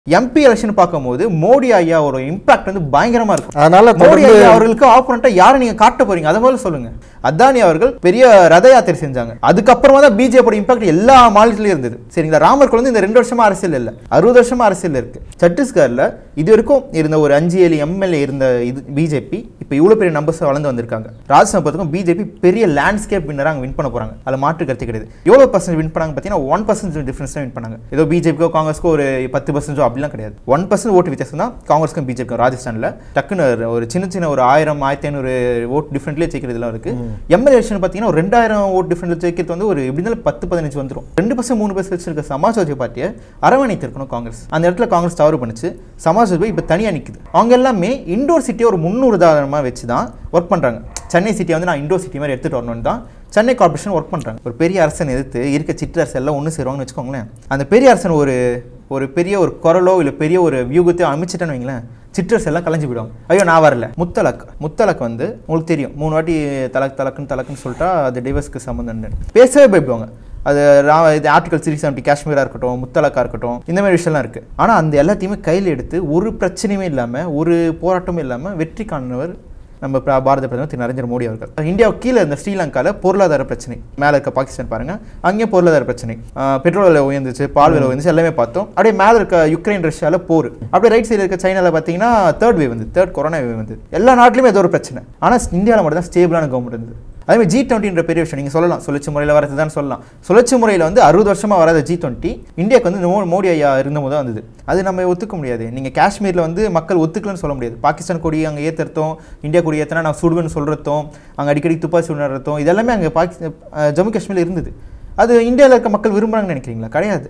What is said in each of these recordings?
MP election பாக்கும்போது மோடி ஐயா ஒரு இம்பாக்ட் வந்து பயங்கரமா இருக்கும். அதனால மோடி ஐயா அவர்களுக்கு ஆப்போனன்ட்டா யாரை நீங்க காட்ட போறீங்க அத முதல்ல சொல்லுங்க. அதானி அவர்கள் பெரிய ரத யாத்திரை செஞ்சாங்க. அதுக்கு அப்புறமா தான் பிஜேபியோட இம்பாக்ட் எல்லா மாநிலத்திலயும் இருந்தது. சரிங்களா? ராமர் வந்து இந்த 2 வருஷமா அரசியல் இல்ல, 60 வருஷமா அரசியல் இருக்கு. சத்தீஸ்கர்ல இது வரைக்கும் இருந்த ஒரு 5-7 எம்எல்ஏ இருந்த இது பிஜேபி இப்ப இவ்வளவு பெரிய நம்பர்ஸ் வளர்ந்து வந்திருக்காங்க. ராஜ்யசபாத்துக்கும் பிஜேபி பெரிய லேண்ட்ஸ்கேப் வின்னரா அங்க வின் பண்ண போறாங்க. அதுல மாற்று கருத்து கிடையாது. எவ்வளவு % வின் பண்ணாங்க பாத்தீங்கன்னா 1% டிஃபரன்ஸ் தான் வின் பண்ணாங்க. ஏதோ பிஜேபிக்கோ காங்கிரஸ்க்கோ ஒரு 10% அப்படிலாம் கிடையாது. 1% ஓட்டு வித்தியாசம் தான் காங்கிரஸ்க்கும் பிஜேபிக்கும். ராஜஸ்தான்ல டக்குன்னு ஒரு சின்ன ஒரு 1000-1500 ஓட் டிஃபரெண்ட்லேயே ஜெயிக்கிறதுலாம் இருக்கு. எம்எல்ஏ எலெக்ஷன் பார்த்தீங்கன்னா 2000 ஓட் டிஃபரெண்ட்ல ஜெயிக்கிறது வந்து ஒரு எப்படி இருந்தாலும் 10-15 வந்துடும். 2% 3% இருக்க சமாஜ்வாதி பார்ட்டியை அரவணைத்து இருக்கணும் காங்கிரஸ். அந்த இடத்துல காங்கிரஸ் தவறு பண்ணிச்சு. சமாஜ்வாதி இப்போ தனியாக நிற்குது. அவங்க எல்லாமே இண்டோர் சிட்டியை ஒரு முன்னூறு உதாரணமாக வச்சு தான் ஒர்க் பண்ணுறாங்க. சென்னை சிட்டியை வந்து நான் இண்டோர் சிட்டி மாதிரி எடுத்துகிட்டு வரணும்னு தான் சென்னை கார்பரேஷன் ஒர்க் பண்ணுறாங்க. ஒரு பெரிய அரசன் எதிர்த்து இருக்க சிற்றரசு எல்லாம் ஒன்று சேருவாங்கன்னு வச்சுக்கோங்களேன். அந்த பெரிய அரசன் ஒரு பெரிய ஒரு குரலோ இல்லை பெரிய ஒரு வியூகத்தையோ அமைச்சிட்டேன்னு வைங்களேன், சிற்றரசு எல்லாம் கலைஞ்சு போயிடுவாங்க. ஐயோ நான் வரல. முத்தலக் வந்து உங்களுக்கு தெரியும், 3 வாட்டி தலக்குன்னு சொல்லிட்டா அது டிவோர்ஸ்க்கு சம்மந்தம் பேசவே பயப்படுவாங்க. அது ஆர்டிகல் 370 காஷ்மீராக இருக்கட்டும், முத்தலக்கா இருக்கட்டும், இந்த மாதிரி விஷயம்லாம் இருக்குது. ஆனால் அந்த எல்லாத்தையுமே கையில் எடுத்து ஒரு பிரச்சனையுமே இல்லாமல் ஒரு போராட்டமும் இல்லாமல் வெற்றி காணுவர் நம்ம பாரத பிரதமர் திரு நரேந்திர மோடி அவர்கள். இந்தியாவுக்கு கீழே இந்த ஸ்ரீலங்காவில் பொருளாதார பிரச்சனை, மேலே இருக்க பாகிஸ்தான் பாருங்க, அங்கேயும் பொருளாதார பிரச்சனை, பெட்ரோல் விலை உயர்ந்துச்சு, பால் விலை உயர்ந்துச்சு, எல்லாமே பார்த்தோம். அப்படியே மேலே இருக்க யுக்ரைன் ரஷ்யாவில் போர், அப்படியே ரைட் சைடில் இருக்க சைனாவில் பார்த்தீங்கன்னா தேர்ட் கொரோனா வேவ் வந்து எல்லா நாட்டிலுமே ஏதோ ஒரு பிரச்சனை. ஆனால் இந்தியாவில் மட்டும் தான் ஸ்டேபிளான கவர்மெண்ட் இருந்தது. அதே மாதிரி G20 பெரிய விஷயம் நீங்கள் சொல்லலாம், சுழற்சி முறையில் வரது தான் சொல்லலாம். சுழற்சி முறையில் வந்து 60 வருஷமாக வராத G20 இந்தியாவுக்கு வந்து மோடி ஐயா இருந்தபோது தான் வந்தது. அது நம்ம ஒத்துக்க முடியாது. நீங்கள் காஷ்மீரில் வந்து மக்கள் ஒத்துக்கலன்னு சொல்ல முடியாது. பாகிஸ்தான் கொடி அங்கே ஏற்றுறதும், இந்தியா கொடி ஏற்றினா நான் சுடுவேன்னு சொல்கிறதும், அங்கே அடிக்கடி துப்பாக்கி சுடுறதும், இதெல்லாமே அங்கே ஜம்மு காஷ்மீரில் இருந்தது. அது இந்தியாவில் இருக்க மக்கள் விரும்புகிறாங்கன்னு நினைக்கிறீங்களா? கிடையாது.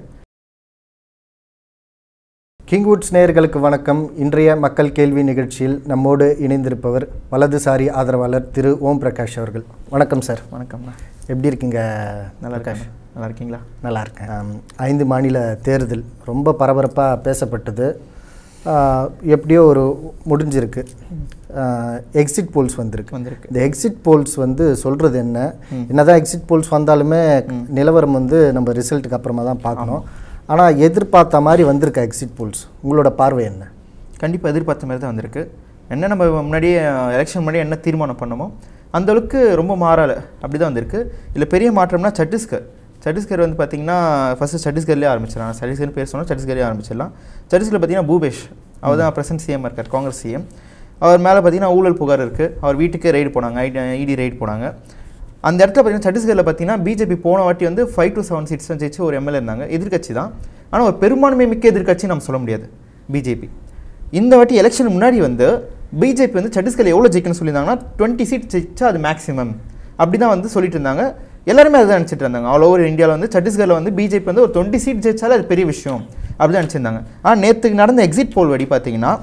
கிங்வுட்ஸ் நேயர்களுக்கு வணக்கம். இன்றைய மக்கள் கேள்வி நிகழ்ச்சியில் நம்மோடு இணைந்திருப்பவர் வலதுசாரி ஆதரவாளர் திரு ஓம் பிரகாஷ் அவர்கள். வணக்கம் சார். வணக்கம்ண்ணா. எப்படி இருக்கீங்க? நல்லா இருக்கீங்களா? நல்லா இருக்கேன். 5 மாநில தேர்தல் ரொம்ப பரபரப்பாக பேசப்பட்டது. எப்படியோ ஒரு முடிஞ்சிருக்கு. எக்ஸிட் போல்ஸ் வந்திருக்கு. இந்த எக்ஸிட் போல்ஸ் வந்து சொல்கிறது என்னதான் எக்ஸிட் போல்ஸ் வந்தாலுமே நிலவரம் வந்து நம்ம ரிசல்ட்டுக்கு அப்புறமா தான் பார்க்கணும். ஆனால் எதிர்பார்த்த மாதிரி வந்திருக்கா எக்ஸிட் போல்ஸ்? உங்களோட பார்வை என்ன? கண்டிப்பாக எதிர்பார்த்த மாதிரி தான் வந்திருக்கு. என்ன நம்ம முன்னாடியே எலெக்ஷன் முன்னாடியே என்ன தீர்மானம் பண்ணமோ அந்தளவுக்கு ரொம்ப மாறலை, அப்படி தான் வந்திருக்கு. இல்லை பெரிய மாற்றம்னா சத்தீஸ்கர் வந்து பார்த்திங்கன்னா ஃபஸ்ட்டு சத்தீஸ்கர்லேயே ஆரம்பிச்சிடலாம். சத்தீஸ்கர்னு பேர் சொன்னால் சத்தீஸ்கர்லேயே ஆரம்பிச்சிடலாம். சத்தீஸ்கரில் பார்த்திங்கன்னா பூபேஷ் அவர் தான் ப்ரெசன்ட் சிஎம் இருக்கார், காங்கிரஸ் சிஎம். அவர் மேலே பார்த்திங்கன்னா ஊழல் புகார் இருக்குது. அவர் வீட்டுக்கே ரைடு போனாங்க, இடி ரைடு போனாங்க. அந்த இடத்துல பார்த்தீங்கன்னா சத்தீஸ்கரில் பார்த்தீங்கன்னா பிஜேபி போன வாட்டி வந்து 5 to 7 சீட்ஸ் ஜெயிச்சு ஒரு எம்எல்ஏ இருந்தாங்க, எதிர்கட்சி தான். ஆனால் ஒரு பெரும்பான்மை மிக்க எதிர்கட்சி நம்ம சொல்ல முடியாது பிஜேபி. இந்த வாட்டி எலெக்ஷன் முன்னாடி வந்து பிஜேபி வந்து சத்தீஸ்கரில் எவ்வளோ ஜெயிக்கணும்னு சொல்லியிருந்தாங்கன்னா 20 சீட் ஜெயிச்சா அது மேக்ஸிமம் அப்படி தான் வந்து சொல்லிட்டு இருந்தாங்க. எல்லாருமே அதை நினச்சிட்டு இருந்தாங்க. ஆல் ஓவர் இந்தியாவில் வந்து சத்தீஸ்கரில் வந்து பிஜேபி வந்து ஒரு 20 சீட் ஜெயிச்சாலும் அது பெரிய விஷயம் அப்படி தான் நினச்சிருந்தாங்க. ஆனால் நேற்றுக்கு நடந்த எக்ஸிட் போல் படி பார்த்தீங்கன்னா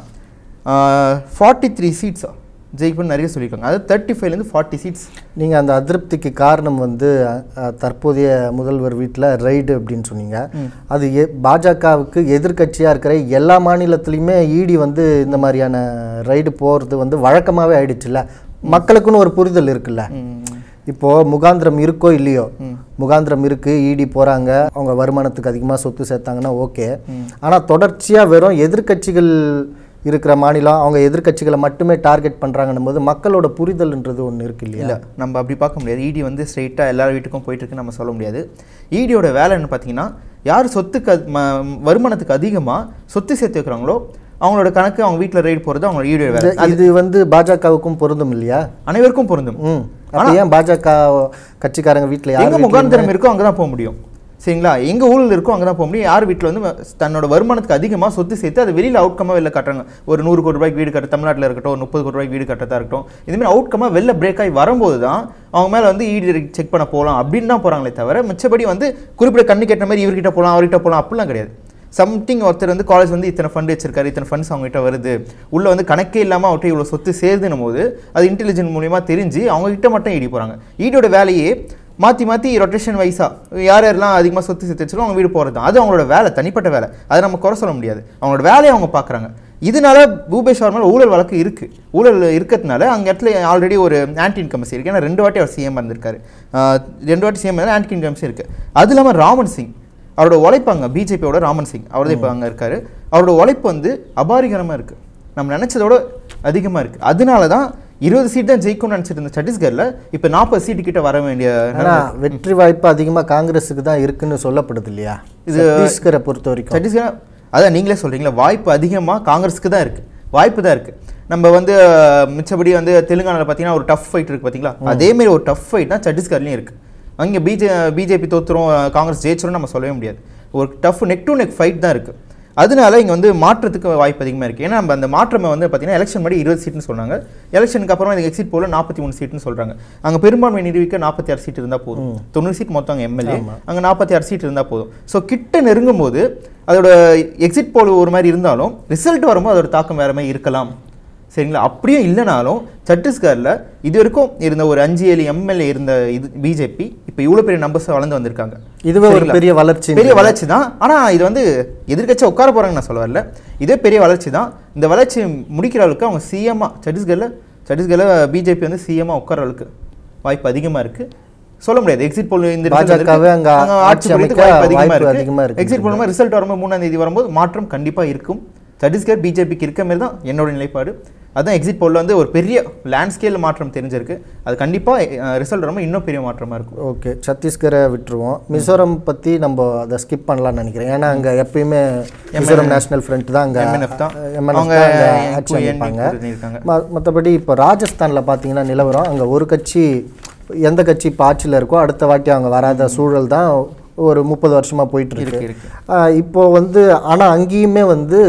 43 சீட்ஸா ஜெயிக்கணும்னு நிறைய சொல்லியிருக்காங்க. அது 35லேருந்து 40 சீட்ஸ். நீங்கள் அந்த அதிருப்திக்கு காரணம் வந்து தற்போதைய முதல்வர் வீட்டில் ரைடு அப்படின்னு சொன்னீங்க. அது பாஜகவுக்கு எதிர்கட்சியாக இருக்கிற எல்லா மாநிலத்திலையுமே இடி வந்து இந்த மாதிரியான ரைடு போகிறது வந்து வழக்கமாகவே ஆயிடுச்சுல்ல. மக்களுக்குன்னு ஒரு புரிதல் இருக்குல்ல. இப்போது முகாந்திரம் இருக்கோ இல்லையோ, முகாந்திரம் இருக்குது, இடி போகிறாங்க, அவங்க வருமானத்துக்கு அதிகமாக சொத்து சேர்த்தாங்கன்னா ஓகே. ஆனால் தொடர்ச்சியாக வெறும் எதிர்கட்சிகள் இருக்கிற மாநிலம் அவங்க எதிர்கட்சிகளை மட்டுமே டார்கெட் பண்ணுறாங்கன்னும் போது மக்களோட புரிதல்ன்றது ஒன்று இருக்கு இல்லையா? இல்லை, நம்ம அப்படி பார்க்க முடியாது. இடி வந்து ஸ்ட்ரெயிட்டாக எல்லா வீட்டுக்கும் போயிட்டுருக்குன்னு நம்ம சொல்ல முடியாது. இடியோட வேலைன்னு பார்த்தீங்கன்னா யார் சொத்துக்கு வருமானத்துக்கு அதிகமாக சொத்து சேர்த்து வைக்கிறாங்களோ அவங்களோட கணக்கு அவங்க வீட்டில் ரைடு போகிறது அவங்களோட ஈடியோட வேலை. இது வந்து பாஜகவுக்கும் பொருந்தும் இல்லையா? அனைவருக்கும் பொருந்தும். ஆனால் ஏன் பாஜக கட்சிக்காரங்க வீட்டில் எங்கே முகாந்திரம் இருக்கோ அங்கே தான் போக முடியும். சரிங்களா? எங்கே ஊழல் இருக்கோ அங்கே தான் போக முடியும். யார் வீட்டில் வந்து தன்னோட வருமானத்துக்கு அதிகமாக சொத்து சேர்த்து அதை வெளியில் அவுட்கமாக வெளில கட்டுறாங்க. ஒரு 100 கோடி ரூபாய்க்கு வீடு கட்ட தமிழ்நாட்டில் இருக்கட்டும், ஒரு 30 கோடி ரூபாய்க்கு வீடு கட்டதாக இருக்கட்டும், இதுமாதிரி அவுட்கமாக வெளில பிரேக் ஆகி வரும்போது தான் அவங்க மேலே வந்து இடி செக் பண்ண போகலாம் அப்படின்னு தான் போகிறாங்களே தவிர மிச்சபடி வந்து குறிப்பிட்ட கண்ணு கேட்ட மாதிரி இவர்கிட்ட போகலாம் அவர்கிட்ட போகலாம் அப்படிலாம் கிடையாது. சம்திங் ஒருத்தர் வந்து காலேஜ் வந்து இத்தனை ஃபண்ட் வச்சிருக்காரு, இத்தனை ஃபண்ட்ஸ் அவங்ககிட்ட வருது, உள்ளே வந்து கணக்கே இல்லாமல் அவர்கிட்ட இவ்வளோ சொத்து சேருதுன்னும் போது அது இன்டெலிஜென்ட் மூலியமாக தெரிஞ்சு அவங்ககிட்ட மட்டும் இடி போகிறாங்க. ஈடியோட வேலையே மாற்றி ரொட்டேஷன் வைஸாக யாரெல்லாம் அதிகமாக சொத்து சேர்த்து வச்சுருக்கோம் அவங்க வீடு போகிறது தான். அது அவங்களோட வேலை, தனிப்பட்ட வேலை. அதை நம்ம குறை சொல்ல முடியாது. அவங்களோட வேலையை அவங்க பார்க்குறாங்க. இதனால பூபேஷ் மேலே ஊழல் வழக்கு இருக்குது. ஊழல் இருக்கிறதுனால அங்கே இடத்துல ஆல்ரெடி ஒரு ஆன்டி இன்கம்சி இருக்குது. ஏன்னா 2 வாட்டி அவர் சிஎம் இருந்திருக்காரு. 2 வாட்டி சிஎம் இருந்தால் ஆன்டி இன்கம்சி இருக்குது. அது இல்லாமல் ராமன் சிங் அவரோட உழைப்பாங்க, பிஜேபியோட ராமன் சிங் அவர் தான் இப்போ அங்கே இருக்கார். அவரோட உழைப்பு வந்து அபாரிகரமாக இருக்குது, நம்ம நினச்சதோட அதிகமாக இருக்குது. அதனால தான் 20 சீட் தான் ஜெயிக்கும்னு நினச்சிட்டு இருந்த சத்தீஸ்கரில் இப்போ 40 சீட்டு கிட்ட வர வேண்டிய வெற்றி வாய்ப்பு அதிகமாக காங்கிரஸுக்கு தான் இருக்குன்னு சொல்லப்படுது இல்லையா? இது சத்தீஸ்கரை பொறுத்த வரைக்கும். சத்தீஸ்கர் அதான் நீங்களே சொல்கிறீங்களா, வாய்ப்பு அதிகமாக காங்கிரஸுக்கு தான் இருக்குது, வாய்ப்பு தான் இருக்குது. நம்ம வந்து மிச்சபடி வந்து தெலுங்கானாவில் பார்த்தீங்கன்னா ஒரு டஃப் ஃபைட் இருக்குது பார்த்தீங்களா, அதேமாரி ஒரு டஃப் ஃபைட் தான் சத்தீஸ்கர்லேயும் இருக்குது. அங்கே பிஜேபி தோற்றுரும் காங்கிரஸ் ஜெயிச்சிரும் நம்ம சொல்லவே முடியாது. ஒரு tough neck to neck fight தான் இருக்குது. அதனால இங்கே வந்து மாற்றத்துக்கு வாய்ப்பு அதிகமாக இருக்குது. ஏன்னா நம்ம அந்த மாற்றம் வந்து பார்த்தீங்கன்னா எலெக்ஷன் முன்னாடி 20 சீட்னு சொன்னாங்க, எலெக்ஷனுக்கு அப்புறம் இந்த எக்ஸிட் போல 43 சீட்னு சொல்கிறாங்க. அங்கே பெரும்பான்மை நிரூபிக்க 46 சீட் இருந்தால் போதும், 90 சீட் மொத்தம் அங்கே எம்எல்ஏ, அங்கே 46 சீட் இருந்தால் போதும். ஸோ கிட்ட நெருங்கும் போது அதோட எக்ஸிட் போல் ஒரு மாதிரி இருந்தாலும் ரிசல்ட் வரும்போது அதோட தாக்கம் வேறு மாதிரி இருக்கலாம், சரிங்களா? அப்படியே இல்லைனாலும் சத்தீஸ்கரில் இது வரைக்கும் இருந்த ஒரு 5-7 எம்எல்ஏ இருந்த இது பிஜேபி இப்போ இவ்வளோ பெரிய நம்பர்ஸ் வளர்ந்து வந்திருக்காங்க. இதுவே ஒரு பெரிய வளர்ச்சி தான். ஆனால் இது வந்து எதிர்கட்சியாக உட்கார போகிறாங்கன்னு நான் சொல்ல வரல, இதே பெரிய வளர்ச்சி தான். இந்த வளர்ச்சி முடிக்கிற அளவுக்கு அவங்க சிஎம்மாக சத்தீஸ்கரில் பிஜேபி வந்து சிஎம்மாக உட்கார அளவுக்கு வாய்ப்பு அதிகமாக இருக்குது. சொல்ல முடியாது. எக்ஸிட் போல் இந்த ஆட்சி அதிகமாக இருக்குது. எக்ஸிட் போல் ரிசல்ட் வரும்போது 3ஆம் தேதி வரும்போது மாற்றம் கண்டிப்பாக இருக்கும். சத்தீஸ்கர் பிஜேபிக்கு இருக்க மாதிரி தான் என்னோட நிலைப்பாடு. அதுதான் எக்ஸிட் போலில் வந்து ஒரு பெரிய லேண்ட்ஸ்கேல் மாற்றம் தெரிஞ்சிருக்கு. அது கண்டிப்பாக ரிசல்ட் ரொம்ப இன்னும் பெரிய மாற்றமாக இருக்கும். ஓகே, சத்தீஸ்கரை விட்டுருவோம். மிசோரம் பற்றி நம்ம அதை ஸ்கிப் பண்ணலாம்னு நினைக்கிறேன். ஏன்னா அங்கே எப்பயுமே மிசோரம் நேஷனல் ஃப்ரண்ட் தான் அங்கே ஆட்சி அமைப்பாங்க. மற்றபடி இப்போ ராஜஸ்தானில் பார்த்தீங்கன்னா நிலவரம், அங்கே ஒரு கட்சி எந்த கட்சி இப்போ ஆட்சியில் இருக்கோ அடுத்த வாட்டி அவங்க வராத சூழல் தான் ஒரு 30 வருஷமாக போயிட்டுருக்கு. இப்போது வந்து ஆனால் அங்கேயுமே வந்து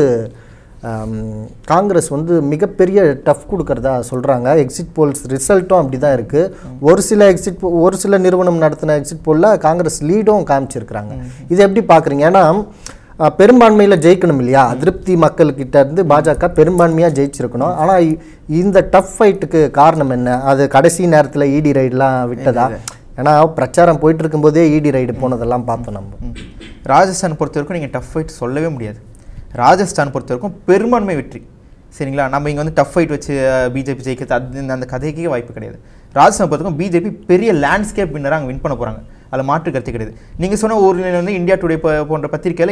காங்கிரஸ் வந்து மிகப்பெரிய டஃப் கொடுக்கறதா சொல்கிறாங்க. எக்ஸிட் போல்ஸ் ரிசல்ட்டும் அப்படி தான் இருக்குது. ஒரு சில நிறுவனம் நடத்தின எக்ஸிட் போலில் காங்கிரஸ் லீடும் காமிச்சிருக்கிறாங்க. இது எப்படி பார்க்குறீங்க? ஏன்னா பெரும்பான்மையில் ஜெயிக்கணும் இல்லையா? அதிருப்தி மக்கள்கிட்ட இருந்து பாஜக பெரும்பான்மையாக ஜெயிச்சிருக்கணும். ஆனால் இந்த டஃப் ஃபைட்டுக்கு காரணம் என்ன? அது கடைசி நேரத்தில் இடி ரைடெலாம் விட்டதா? ஏன்னா பிரச்சாரம் போயிட்டு இருக்கும்போதே இடி ரைடு போனதெல்லாம் பார்த்தோம். நம்ம ராஜஸ்தான் பொறுத்த வரைக்கும் நீங்கள் டஃப் ஃபைட் சொல்லவே முடியாது. ராஜஸ்தான் பொறுத்த வரைக்கும் பெரும்பான்மை வெற்றி, சரிங்களா? நம்ம இங்கே வந்து டஃப் ஃபைட் வச்சு பிஜேபி ஜெயிக்கிறது அந்த கதைக்கே வாய்ப்பு கிடையாது. ராஜஸ்தான் பொறுத்த வரைக்கும் பிஜேபி பெரிய லேண்ட்ஸ்கேப் வின்னராக அங்கே வின் பண்ண போகிறாங்க, அதில் மாற்று கருத்து கிடையாது. நீங்கள் சொன்ன ஒரு நிலையில் வந்து இந்தியா டுடே போன்ற பத்திரிக்கையில்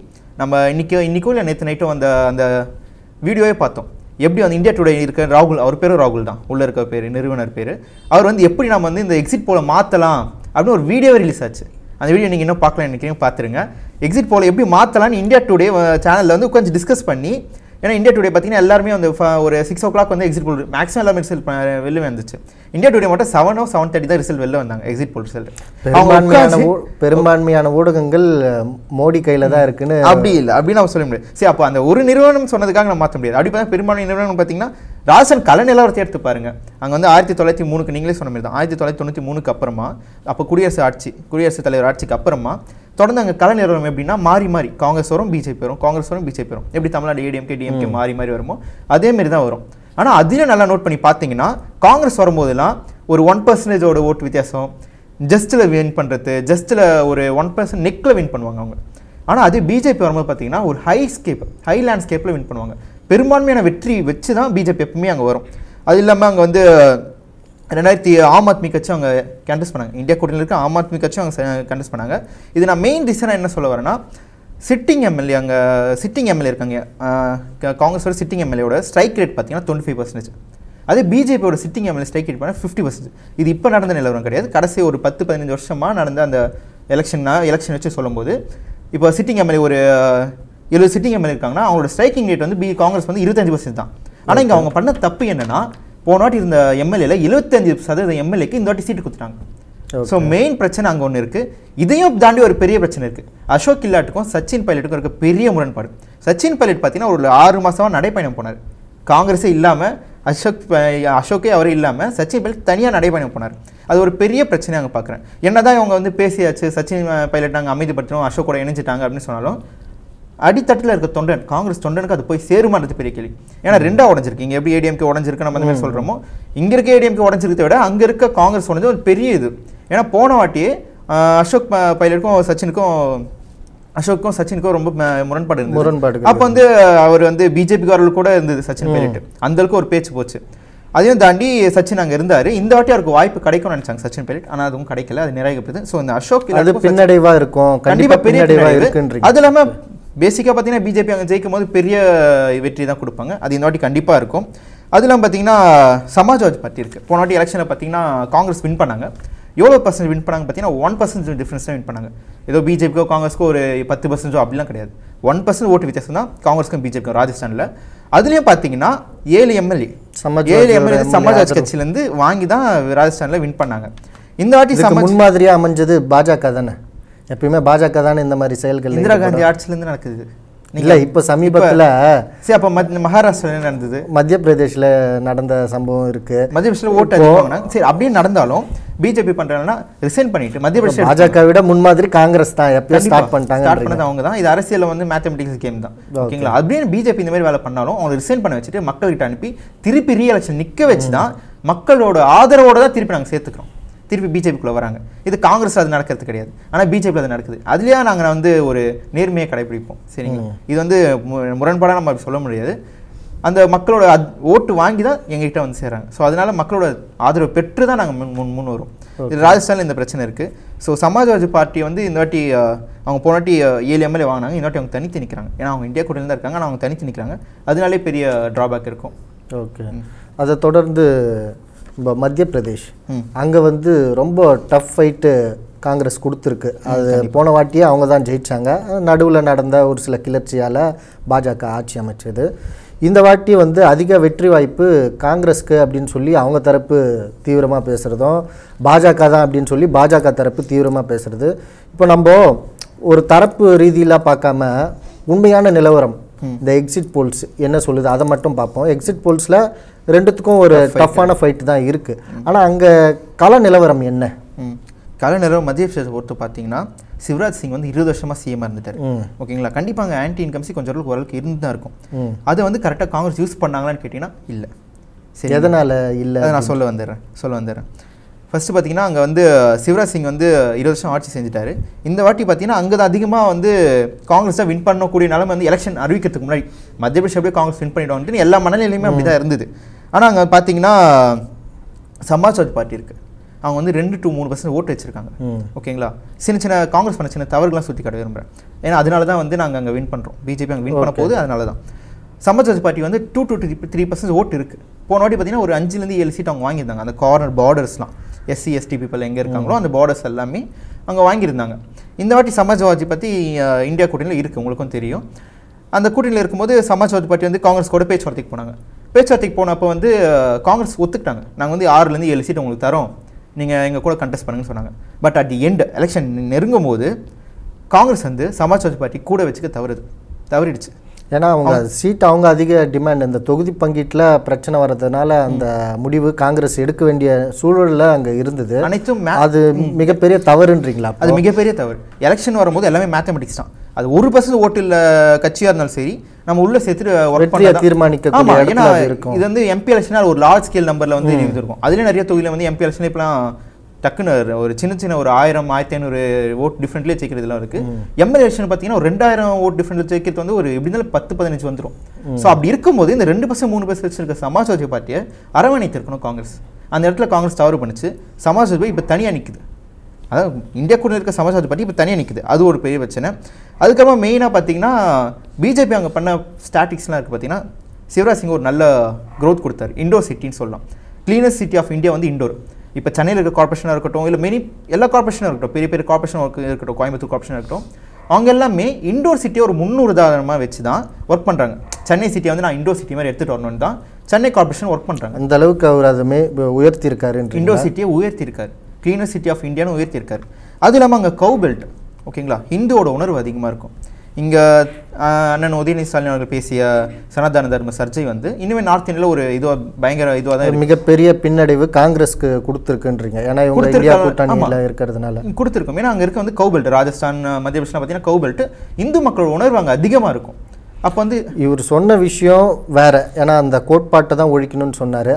இன்றைக்கோ இல்லை நேற்று நைட்டும் அந்த வீடியோவே பார்த்தோம். எப்படி வந்து இந்தியா டுடே இருக்க ராகுல், அவர் பேரும் ராகுல் தான், உள்ளே இருக்க பேர் நிறுவனர் பேர், அவர் வந்து எப்படி நம்ம வந்து இந்த எக்ஸிட் போல மாற்றலாம் அப்படின்னு ஒரு வீடியோவே ரிலீஸ் ஆச்சு. அந்த வீடியோ நீங்கள் இன்னும் பார்க்கலாம் நினைக்கிறீங்க, பார்த்துருங்க. எக்ஸிட் போல எப்படி மாற்றலான்னு இந்தியா டுடே சேனலில் வந்து கொஞ்சம் டிஸ்கஸ் பண்ணி, ஏன்னா இந்தியா டுடே பார்த்தீங்கன்னா எல்லாருமே வந்து ஒரு 6 o'clock வந்து எக்ஸிட் போல் மேக்ஸிமம் எல்லாமே ரிசல்ட் வெளில வந்துச்சு. இந்தியா டுடே மட்டும் 7 or 7:30 தான் ரிசல்ட் வெளில வந்தாங்க எக்ஸிட் போல் ரிசல்ட். பெரும்பான்மையான ஊடகங்கள் மோடி கையில் தான் இருக்குன்னு அப்படி இல்லை அப்படின்னு நம்ம சொல்ல முடியாது. சரி, அப்போ அந்த ஒரு நிறுவனம் சொன்னதுக்காக நம்ம மாற்ற முடியாது. அப்படி பார்த்தா பெரும்பான்மை நிறுவனம் பார்த்தீங்கன்னா ராஜஸ்தான் கல நிலவரத்தை எடுத்து பாருங்க. அங்கே வந்து 1903 நீங்களே சொன்ன மாதிரி தான் 1993 அப்புறமா, அப்போ குடியரசுத் தலைவர் ஆட்சிக்கு அப்புறமா தொடர்ந்து அங்கே கல நிறுவனம் எப்படின்னா மாறி காங்கிரஸ் வரும் பிஜேபி வரும், காங்கிரஸ் வரும் பிஜேபி வரும். எப்படி தமிழ்நாடு ஏடிஎம்கே டிஎம்கே மாறி வருமோ அதேமாரி தான் வரும். ஆனால் அதில் நல்லா நோட் பண்ணி பார்த்தீங்கன்னா காங்கிரஸ் வரும்போதெல்லாம் ஒரு 1% ஓட்டு வித்தியாசம், ஜஸ்ட்டில் வின் பண்ணுறது, ஜஸ்ட்டில் ஒரு 1% நெக்கில் வின் பண்ணுவாங்க அவங்க. ஆனால் அது பிஜேபி வரும்போது பார்த்தீங்கன்னா ஒரு ஹை லேண்ட்ஸ்கேப்பில் வின் பண்ணுவாங்க. பெரும்பான்மையான வெற்றி வச்சு தான் பிஜேபி எப்பவுமே அங்கே வரும். அது இல்லாமல் அங்கே வந்து 2000 ஆம் ஆத்மி கட்சி அவங்க கண்டெஸ்ட் பண்ணாங்க. இந்தியா கூட்டணியில் இருக்க ஆம் ஆத்மி கட்சி அவங்க கண்டெஸ்ட் பண்ணாங்க. இது நான் மெயின் ரீசனாக என்ன சொல்ல வரேன்னா, சிட்டிங் எம்எல்ஏ இருக்காங்க. காங்கிரஸோட சிட்டிங் எம்எல்ஏவோட ஸ்ட்ரைக் ரேட் பார்த்தீங்கன்னா 25%. அதே பிஜேபியோட சிட்டிங் எம்எல்ஏ ஸ்ட்ரைக் ரேட் பண்ணால் 50%. இது இப்போ நடந்த நிலவரம் கிடையாது. கடைசி ஒரு 10-15 வருஷமாக நடந்த அந்த எலெக்ஷன் வச்சு சொல்லும்போது, இப்போ சிட்டிங் எம்எல்ஏ ஒரு 70 சிட்டிங் எம்எல்ஏ இருக்காங்கன்னா அவங்களோட ஸ்ட்ரைக்கிங் ரேட் வந்து காங்கிரஸ் வந்து 25% தான். ஆனால் இங்கே அவங்க பண்ண தப்பு என்னன்னா, போன வாட்டி இருந்த எம்எல்ஏல 75% எம்எல்ஏக்கு இந்த வாட்டி சீட்டு கொடுத்துட்டாங்க. ஸோ மெயின் பிரச்சனை அங்கே ஒன்று இருக்குது. இதையும் தாண்டி ஒரு பெரிய பிரச்சனை இருக்குது. அசோக் கில்லாட்டுக்கும் சச்சின் பைலட்டுக்கும் இருக்க பெரிய முரண்பாடு. சச்சின் பைலட் பார்த்தீங்கன்னா ஒரு 6 மாதமாக நடைப்பயணம் போனார். காங்கிரஸே இல்லாமல் அசோக்கே அவரே இல்லாமல் சச்சின் பைலட் தனியாக நடைப்பயணம் போனார். அது ஒரு பெரிய பிரச்சனையாக அங்கே பார்க்குறேன். என்னதான் இவங்க வந்து பேசியாச்சு, சச்சின் பைலட் நாங்கள் அமைதிப்படுத்தணும், அசோக்கோட இணைஞ்சிட்டாங்க அப்படின்னு சொன்னாலும் அடித்தட்டில் இருக்க தொண்டன், காங்கிரஸ் தொண்டனுக்கு அது போய் சேருமானது பெரிய கேள்வி. ஏன்னா 2ஆக உடஞ்சிருக்கு. இங்கே எப்படி ஏடிஎம்கே உடஞ்சிருக்கு நம்ம அந்த மாதிரி சொல்கிறோமோ, இங்கே இருக்க ஏடிஎம்கே உடஞ்சிருக்கிறத விட அங்கே இருக்க காங்கிரஸ் உடஞ்சது ஒரு பெரிய இது. ஏன்னா போன வாட்டியே அசோக் பைலட்டுக்கும் சச்சினுக்கும் ரொம்ப முரண்பாடு இருந்தது. அப்போ வந்து அவர் வந்து பிஜேபிக்காரர்கள் கூட இருந்தது சச்சின் பைலட், அந்தளவுக்கு ஒரு பேச்சு போச்சு. அதையும் தாண்டி சச்சின் அங்கே இருந்தார். இந்த வாட்டி அவருக்கு வாய்ப்பு கிடைக்கும்னு நினச்சாங்க சச்சின் பைலட், ஆனால் அதுவும் கிடைக்கல, அது நிறைவேற்றப்படுது. ஸோ இந்த அசோக் பின்னடைவாக இருக்கும், கண்டிப்பாக பின்னடைவாக இருக்குன்றீங்க. அது இல்லாமல் பேசிக்காக பார்த்தீங்கன்னா பிஜேபி அங்கே ஜெயிக்கும் போது பெரிய வெற்றி தான் கொடுப்பாங்க. அது இந்த வாட்டி கண்டிப்பாக இருக்கும். அதெல்லாம் பார்த்தீங்கன்னா சமாஜ்வாதி பார்ட்டி இருக்குது. போன வாட்டி எலெக்ஷனில் பார்த்தீங்கன்னா காங்கிரஸ் வின் பண்ணாங்க. எவ்வளோ பர்சன்ட் வின் பண்ணாங்க பார்த்தீங்கன்னா 1% டிஃப்ரென்ஸ் தான் வின் பண்ணாங்க. ஏதோ பிஜேபிக்கோ காங்கிரஸ்க்கோ ஒரு 10% அப்படிலாம் கிடையாது. 1% ஓட்டு வித்தியாசம் தான் காங்கிரஸ்க்கும் பிஜேபிக்கும் ராஜஸ்தானில். அதுலேயும் பார்த்தீங்கன்னா 7 எம்எல்ஏ சமாஜ்வாதி கட்சியிலேருந்து வாங்கி தான் ராஜஸ்தானில் வின் பண்ணாங்க. இந்த வாட்டி முன்மாதிரியாக அமைஞ்சது பாஜக தானே. எப்பயுமே பாஜக தானே இந்த மாதிரி செயல்கள் இந்திரா காந்தி ஆட்சியிலேருந்து நடக்குது. இல்லை இப்போ சமீபத்தில் சரி, அப்போ மகாராஷ்டிராவில் நடந்தது, மத்திய பிரதேஷில் நடந்த சம்பவம் இருக்குது. மத்திய பிரதேசில் ஓட்டு அதிகமாகனா சரி அப்படின்னு நடந்தாலும் பிஜேபி பண்ணுறாங்கன்னா ரிசைன் பண்ணிட்டு மத்திய பிரதேஷ் பாஜக விட முன்மாதிரி காங்கிரஸ் தான். எப்பயும் ஸ்டார்ட் பண்ணது அவங்க தான். இது அரசியலில் வந்து மேத்தமெட்டிக்ஸ் கேம் தான். ஓகேங்களா? அப்படின்னு பிஜேபி இந்த மாதிரி வேலை பண்ணாலும் அவங்க ரிசைன் பண்ண வச்சுட்டு மக்கள்கிட்ட அனுப்பி திருப்பி ரீஎலெக்ஷன் நிற்க வச்சு தான் மக்களோட ஆதரவோட தான் திருப்பி நாங்கள் சேர்த்துக்கிறோம். திருப்பி பிஜேபிக்குள்ளே வராங்க. இது காங்கிரஸ் அது நடக்கிறது கிடையாது. ஆனால் பிஜேபியில் அது நடக்குது. அதுலேயே நாங்கள் வந்து ஒரு நேர்மையை கடைபிடிப்போம். சரிங்களா? இது வந்து முரண்பாடாக நம்ம சொல்ல முடியாது. அந்த மக்களோட ஓட்டு வாங்கி தான் எங்ககிட்ட வந்து சேர்றாங்க. ஸோ அதனால மக்களோட ஆதரவு பெற்று தான் நாங்கள் முன் வரும். இது ராஜஸ்தானில் இந்த பிரச்சனை இருக்குது. ஸோ சமாஜ்வாதி பார்ட்டி வந்து இந்த வாட்டி அவங்க போன வாட்டி 7 எம்எல்ஏ வாங்கினாங்க. இந்த வாட்டி அவங்க தனித்து நிற்கிறாங்க. ஏன்னா அவங்க இந்தியா கூட்டணியில் தான் இருக்காங்க. ஆனால் அவங்க தனித்து நிற்கிறாங்க. அதனாலே பெரிய ட்ராபேக் இருக்கும். ஓகே. அதை தொடர்ந்து இப்போ மத்திய பிரதேஷ் அங்கே வந்து ரொம்ப டஃப் ஃபைட்டு காங்கிரஸ் கொடுத்துருக்கு. அது போன வாட்டியே அவங்க தான் ஜெயித்தாங்க. நடுவில் நடந்த ஒரு சில கிளர்ச்சியால் பாஜக ஆட்சி அமைச்சது. இந்த வாட்டி வந்து அதிக வெற்றி வாய்ப்பு காங்கிரஸ்க்கு அப்படின்னு சொல்லி அவங்க தரப்பு தீவிரமாக பேசுகிறதும், பாஜக தான் அப்படின்னு சொல்லி பாஜக தரப்பு தீவிரமாக பேசுகிறது. இப்போ நம்ம ஒரு தரப்பு ரீதியில் பார்க்காம உண்மையான நிலவரம் இந்த எக்ஸிட் போல்ஸ் என்ன சொல்லுது அதை மட்டும் பார்ப்போம். எக்ஸிட் போல்ஸில் ரெண்டுத்துக்கும் ஒரு டஃப்பான ஃபைட் தான் இருக்குது. ஆனால் அங்கே கள நிலவரம் என்ன? கள நிலவரம் மத்திய பிரதேசத்தை பொறுத்து பார்த்தீங்கன்னா சிவராஜ் சிங் வந்து 20 வருஷமாக சிஎம்மாக இருந்துட்டார். ஓகேங்களா? கண்டிப்பாக அங்கே ஆன்டி இன்கம்சி கொஞ்சம் ஓரளவுக்கு இருந்து தான் இருக்கும். அதை வந்து கரெக்டாக காங்கிரஸ் யூஸ் பண்ணாங்களான்னு கேட்டிங்கன்னா இல்லை. சரி, எதனால் இல்லை அதை நான் சொல்ல வந்துடுறேன். ஃபஸ்ட்டு பார்த்தீங்கன்னா அங்கே வந்து சிவராஜ் சிங் வந்து 20 வருஷம் ஆட்சி செஞ்சுட்டாரு. இந்த வாட்டி பார்த்தீங்கன்னா அங்கே தான் அதிகமாக வந்து காங்கிரஸ் தான் வின் பண்ணக்கூடிய நிலைமை வந்து எலெக்ஷன் அறிவிக்கிறதுக்கு முன்னாடி மத்திய பிரதேஷ் அப்படியே காங்கிரஸ் வின் பண்ணிடுவாங்கன்னு எல்லா மனநிலையுமே அப்படி தான் இருந்தது. ஆனால் அங்கே பார்த்தீங்கன்னா சமாஜ்வாதி பார்ட்டி இருக்குது. அவங்க வந்து 2 to 3% ஓட்டு வச்சுருக்காங்க. ஓகேங்களா? சின்ன காங்கிரஸ் பண்ண சின்ன தவறுகள்லாம் சுற்றி காட்ட விரும்புகிறேன். ஏன்னா அதனால தான் வந்து நாங்கள் அங்கே வின் பண்ணுறோம். பிஜேபி அங்கே வின் பண்ண போகுது. அதனால தான் சமாஜ்வாதி பார்ட்டி வந்து 2 to 3% ஓட்டு இருக்குது. போன வாட்டி பார்த்தீங்கன்னா ஒரு 5 to 7 சீட் அவங்க வாங்கியிருந்தாங்க. அந்த கார்னர் பார்டர்ஸ்லாம் எஸ்சி எஸ்டி பீப்புள் எங்கே இருக்காங்களோ அந்த பார்டர்ஸ் எல்லாமே அங்கே வாங்கியிருந்தாங்க. இந்த வாட்டி சமாஜ்வாதி பற்றி இந்தியா கூட்டணியில் இருக்குது, உங்களுக்கும் தெரியும். அந்த கூட்டணியில் இருக்கும்போது சமாஜ்வாதி பார்ட்டி வந்து காங்கிரஸ் கூட பேச்சுவார்த்தைக்கு போனாங்க. பேச்சுவார்த்தைக்கு போனப்போ வந்து காங்கிரஸ் ஒத்துக்கிட்டாங்க. நாங்கள் வந்து 6 to 7 சீட் உங்களுக்கு தரோம், நீங்கள் எங்கள் கூட கண்டெஸ்ட் பண்ணுங்கன்னு சொன்னாங்க. But at the end election நெருங்கும் போது காங்கிரஸ் வந்து சமாஜ்வாதி பார்ட்டி கூட வச்சுக்க தவறிடுச்சு. ஏன்னா அவங்க சீட் அவங்க அதிக டிமாண்ட், இந்த தொகுதி பங்கீட்டில் பிரச்சனை வர்றதுனால அந்த முடிவு காங்கிரஸ் எடுக்க வேண்டிய சூழலில் அங்கே இருந்தது. அனைத்தும் அது மிகப்பெரிய தவறுன்றீங்களா? அது மிகப்பெரிய தவறு. எலெக்ஷன் வரும்போது எல்லாமே மேத்தமெட்டிக்ஸ் தான். அது 1% ஓட்டு இல்லை கட்சியாக இருந்தாலும் சரி நம்ம உள்ள சேர்த்துட்டு ஒர்க் பண்ணி தீர்மானிக்க. ஏன்னா இது வந்து எம்பி எலெக்ஷனாக ஒரு லார்ஜ் ஸ்கேல் நம்பரில் வந்து இருக்கும். அதுலேயே நிறைய தொகுதியில் வந்து எம்பி எலெக்ஷன் இப்போலாம் டக்குன்னு ஒரு சின்ன ஒரு 1000 1500 ஓட் டிஃப்ரெண்ட்லேயே ஜெயிக்கிறதுலாம் இருக்குது. எம்எல்ஏ எலெக்ஷன் பார்த்தீங்கன்னா ஒரு 2000 ஓட் டிஃப்ரெண்ட்டில் ஜெயிக்கிறது வந்து ஒரு எப்படி இருந்தாலும் 10-15 வந்துடும். ஸோ அப்படி இருக்கும்போது இந்த 2% 3% வச்சிருக்க சமாஜ்வாதி பார்ட்டியை அரவணைத்திருக்கணும் காங்கிரஸ். அந்த இடத்துல காங்கிரஸ் தவறு பண்ணிச்சு. சமாஜ்வாதி இப்போ தனியாக நிற்குது. அதாவது இந்தியா கூட இருக்க சமாஜ்வாதி பார்ட்டி இப்போ தனியாக நிற்குது. அது ஒரு பெரிய பிரச்சனை. அதுக்கப்புறமா மெயினாக பார்த்தீங்கன்னா பிஜேபி அங்கே பண்ண ஸ்டாட்டிக்ஸ்லாம் இருக்குது. பார்த்தீங்கன்னா சிவராஜ் சிங் ஒரு நல்ல க்ரோத் கொடுத்தாரு. இண்டோர் சிட்டின்னு சொல்லலாம். கிளீனஸ்ட் சிட்டி ஆஃப் இந்தியா வந்து இண்டோர். இப்போ சென்னையில் இருக்க கார்பரேஷனாக இருக்கட்டும், இல்லை எல்லா கார்பரேஷனாக இருக்கட்டும், பெரிய கார்பரேஷன் இருக்கட்டும், கோயம்புத்தூர் கார்பரேஷனாக இருக்கட்டும், அவங்க எல்லாமே இண்டோர் சிட்டியை ஒரு முன்னுதாரணமாக வச்சு தான் ஒர்க் பண்ணுறாங்க. சென்னை சிட்டியை வந்து நான் இண்டோர் சிட்டி மாதிரி எடுத்துகிட்டு வரணும்னு தான் சென்னை கார்பரேஷன் ஒர்க் பண்ணுறாங்க. அந்த அளவுக்கு அவர் அதுமே உயர்த்தியிருக்காரு. இண்டோர் சிட்டியை உயர்த்தியிருக்காரு. கிளீனர் சிட்டி ஆஃப் இந்தியான்னு உயர்த்தியிருக்காரு. அதுவும் இல்லாமல் அங்கே கவு பெல்ட். ஓகேங்களா? ஹிந்துவோட உணர்வு அதிகமாக இருக்கும். இங்கே அண்ணன் உதயநிதி ஸ்டாலின் அவர்கள் பேசிய சனாதன தர்ம சர்ச்சை வந்து இனிமேல் நார்த் இந்தியாவில் ஒரு பயங்கர இதுவாக தான் மிகப்பெரிய பின்னடைவு காங்கிரஸ்க்கு கொடுத்துருக்குன்றீங்க. ஏன்னா இவங்க இந்தியா கூட்டணியில் இருக்கிறதுனால கொடுத்துருக்கோம். ஏன்னா அங்கே இருக்க வந்து கவு பெல்ட், ராஜஸ்தான் மத்திய பிரதேஷ் பார்த்தீங்கன்னா கவு பெல்ட், இந்து மக்களோட உணர்வு அங்கே அதிகமாக இருக்கும். அப்போ வந்து இவர் சொன்ன விஷயம் வேற. ஏன்னா அந்த கோட்பாட்டை தான் ஒழிக்கணும்னு சொன்னார்.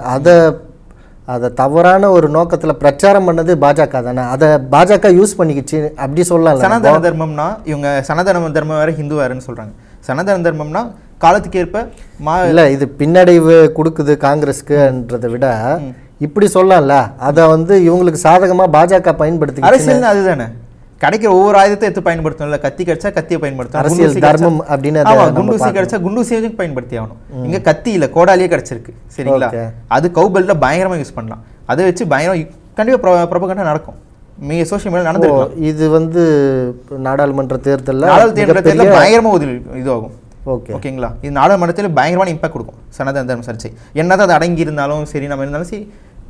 அதை தவறான ஒரு நோக்கத்தில் பிரச்சாரம் பண்ணது பாஜக தானே. அதை பாஜக யூஸ் பண்ணிக்கிச்சு அப்படி சொல்லலாம். சனாதன தர்மம்னா இவங்க சனாதன தர்மம் வேறு ஹிந்து வேறுன்னு சொல்கிறாங்க. சனாதன தர்மம்னா காலத்துக்கு ஏற்ப இல்லை, இது பின்னடைவு கொடுக்குது காங்கிரஸ்க்குன்றதை விட இப்படி சொல்லலாம்ல. அதை வந்து இவங்களுக்கு சாதகமாக பாஜக பயன்படுத்தி அரசியல் அதுதானே. கிடைக்கிற ஒவ்வொரு ஆயுதத்தை எடுத்து பயன்படுத்தணும்ல. கத்தி கிடைச்சா கத்தியை பயன்படுத்தணும், அரசியல் தர்மம் அப்படின்னு குண்டூசி கிடைச்சா குண்டூசியும் பயன்படுத்தி ஆகணும். இங்க கத்தி இல்ல, கோடாலியே கிடைச்சிருக்கு சரிங்களா. அது கவுபெல்ட்ல பயங்கரமா யூஸ் பண்ணலாம். அதை வச்சு பயங்கரம் கண்டிப்பா ப்ரொபகண்டா நடக்கும். சோஷியல் மீடியா நடந்துருக்கும். இது வந்து நாடாளுமன்ற தேர்தலில் பயங்கரமா இது ஆகும். ஓகேங்களா. இது நாடாளுமன்றத்தில் பயங்கரமான இம்பாக்ட் கொடுக்கும் சனாதன தர்ம சர்ச்சை. என்னதான் அது அடங்கி இருந்தாலும் சரி, நம்ம இருந்தாலும் சரி,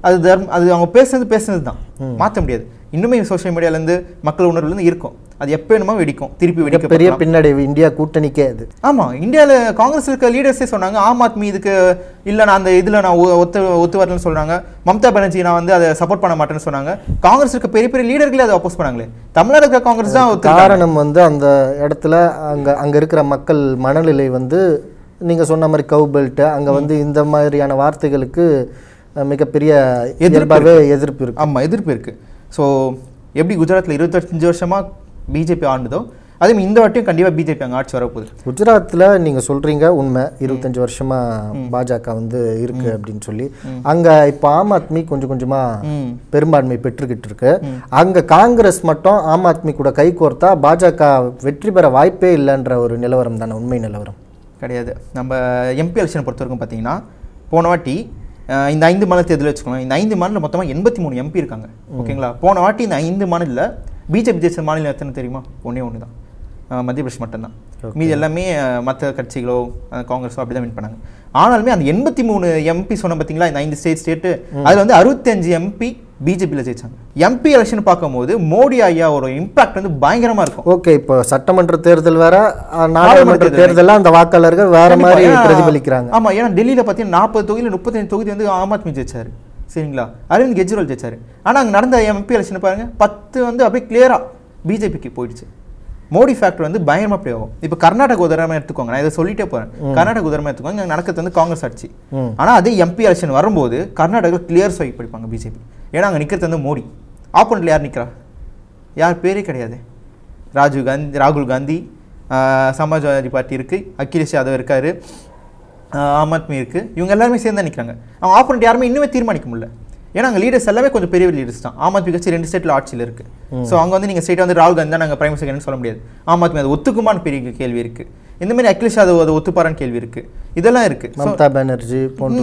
அது அவங்க பேசுனது தான் மாற்ற முடியாது. இன்னுமே சோஷியல் மீடியாலேருந்து மக்கள் உணர்வுலேருந்து இருக்கும். அது எப்போ என்னமோ வெடிக்கும், திருப்பி வெடிக்க பெரிய பின்னடைவு இந்தியா கூட்டணிக்கே அது. ஆமாம், இந்தியாவில் காங்கிரஸ் இருக்க லீடர்ஸே சொன்னாங்க ஆம் ஆத்மி இதுக்கு இல்லை, நான் அந்த இதில் நான் ஒத்து வரலன்னு சொல்கிறாங்க. மம்தா பானர்ஜி நான் வந்து அதை சப்போர்ட் பண்ண மாட்டேன்னு சொன்னாங்க. காங்கிரஸ் இருக்க பெரிய பெரிய லீடர்களே அதை அப்போஸ் பண்ணாங்களே. தமிழ்நாடு இருக்க காங்கிரஸ் தான் காரணம். வந்து அந்த இடத்துல அங்கே இருக்கிற மக்கள் மனநிலை வந்து நீங்கள் சொன்ன மாதிரி கவுபெல்ட்டு அங்கே வந்து இந்த மாதிரியான வார்த்தைகளுக்கு மிகப்பெரிய எதிர்ப்பு இருக்குது. ஆமாம், எதிர்ப்பு இருக்குது. ஸோ எப்படி குஜராத்தில் 25 வருஷமாக பிஜேபி ஆண்டுதோ அதே இந்த வாட்டியும் கண்டிப்பாக பிஜேபி அங்கே ஆட்சி வரப்போகுது. குஜராத்தில் நீங்கள் சொல்கிறீங்க உண்மை, 25 வருஷமாக பாஜக வந்து இருக்குது அப்படின்னு சொல்லி. அங்கே இப்போ ஆம் ஆத்மி கொஞ்சம் கொஞ்சமாக பெரும்பான்மை பெற்றுக்கிட்டு இருக்கு. அங்கே காங்கிரஸ் மட்டும் ஆம் ஆத்மி கூட கை கோர்த்தா பாஜக வெற்றி பெற வாய்ப்பே இல்லைன்ற ஒரு நிலவரம் தானே உண்மை நிலவரம்? கிடையாது. நம்ம எம்பி எலெக்ஷனை பொறுத்த வரைக்கும் பார்த்தீங்கன்னா போன வாட்டி இந்த 5 மாநில தேர்தல் வச்சுக்கோங்க. இந்த 5 மாநிலம் மொத்தமாக 83 எம்பி இருக்காங்க. ஓகேங்களா. போன வாட்டி இந்த 5 மாநில பிஜேபி ஜெயிச்ச மாநிலம் எத்தனை தெரியுமா? ஒன்று தான், மத்திய பிரதேஷ் மட்டும்தான். மீது எல்லாமே மற்ற கட்சிகளோ காங்கிரஸோ அப்படி தான் வின் பண்ணாங்க. ஆனாலுமே அந்த 83 எம்பி சொன்ன பார்த்தீங்களா, இந்த 5 ஸ்டேட்டு, அதில் வந்து 65 எம்பி பிஜேபியில் ஜெயிச்சாங்க. எம்பி எலெக்ஷன் பார்க்கும்போது மோடி ஐயாவோட இம்பாக்ட் வந்து பயங்கரமா இருக்கும். ஓகே, இப்போ சட்டமன்ற தேர்தல் வேற, நாடாளுமன்ற தேர்தல் அந்த வாக்காளர்கள் வேற மாதிரி பிரதிபலிக்கிறாங்க. ஆமா, ஏன்னா டெல்லியில் பார்த்தீங்கன்னா 40 தொகுதியில் 35 தொகுதி வந்து ஆம் ஆத்மி ஜெயிச்சாரு சரிங்களா. அரவிந்த் கெஜ்ரிவால் ஜெயிச்சாரு. ஆனால் அங்கே நடந்த எம்பி எலெக்ஷன் பாருங்க, 10 வந்து அப்படியே கிளியரா பிஜேபிக்கு போயிடுச்சு. மோடி ஃபேக்டர் வந்து பயங்கரமா அப்படி ஆகும். இப்போ கர்நாடக உதாரணமா எடுத்துக்கோங்க, நான் இதை சொல்லிட்டே போறேன். கர்நாடக உதாரணமா எடுத்துக்கோங்க, இங்கே நடக்கிறது வந்து காங்கிரஸ் ஆட்சி. ஆனால் அதே எம்பி எலெக்ஷன் வரும்போது கர்நாடகாவில் கிளியர் ஸ்வைப் படிப்பாங்க பிஜேபி. ஏன்னா அங்கே நிற்கிறது வந்து மோடி. ஆப்போனண்ட்ல யார் நிற்கிறா? யார் பேரே கிடையாது. ராகுல் காந்தி, சமாஜ்வாதி பார்ட்டி இருக்கு, அகிலேஷ் யாதவ் இருக்காரு, ஆம் ஆத்மி இருக்கு. இவங்க எல்லாருமே சேர்ந்து தான் நிற்கிறாங்க. அவங்க ஆப்போனண்ட் யாருமே இன்னுமே தீர்மானிக்க முடியல. ஏன்னா அங்கே லீடர்ஸ் எல்லாமே கொஞ்சம் பெரிய லீடர்ஸ் தான். ஆம் ஆத்மி கட்சி 2 ஸ்டேட்டில் ஆட்சியில் இருக்கு. ஸோ அங்கே வந்து நீங்கள் ஸ்டேட் வந்து ராகுல் காந்தி தான் நாங்கள் பிரைம் மினிஸ்டர்னு சொல்ல முடியாது. ஆம் ஆத்மி அது ஒத்துக்குமான்னு பெரிய கேள்வி இருக்கு. இந்த மாதிரி அகிலேஷ் யாதவ் அதை ஒத்துப்பாரான்னு கேள்வி இருக்கு. இதெல்லாம் இருக்கு. மம்தா பானர்ஜி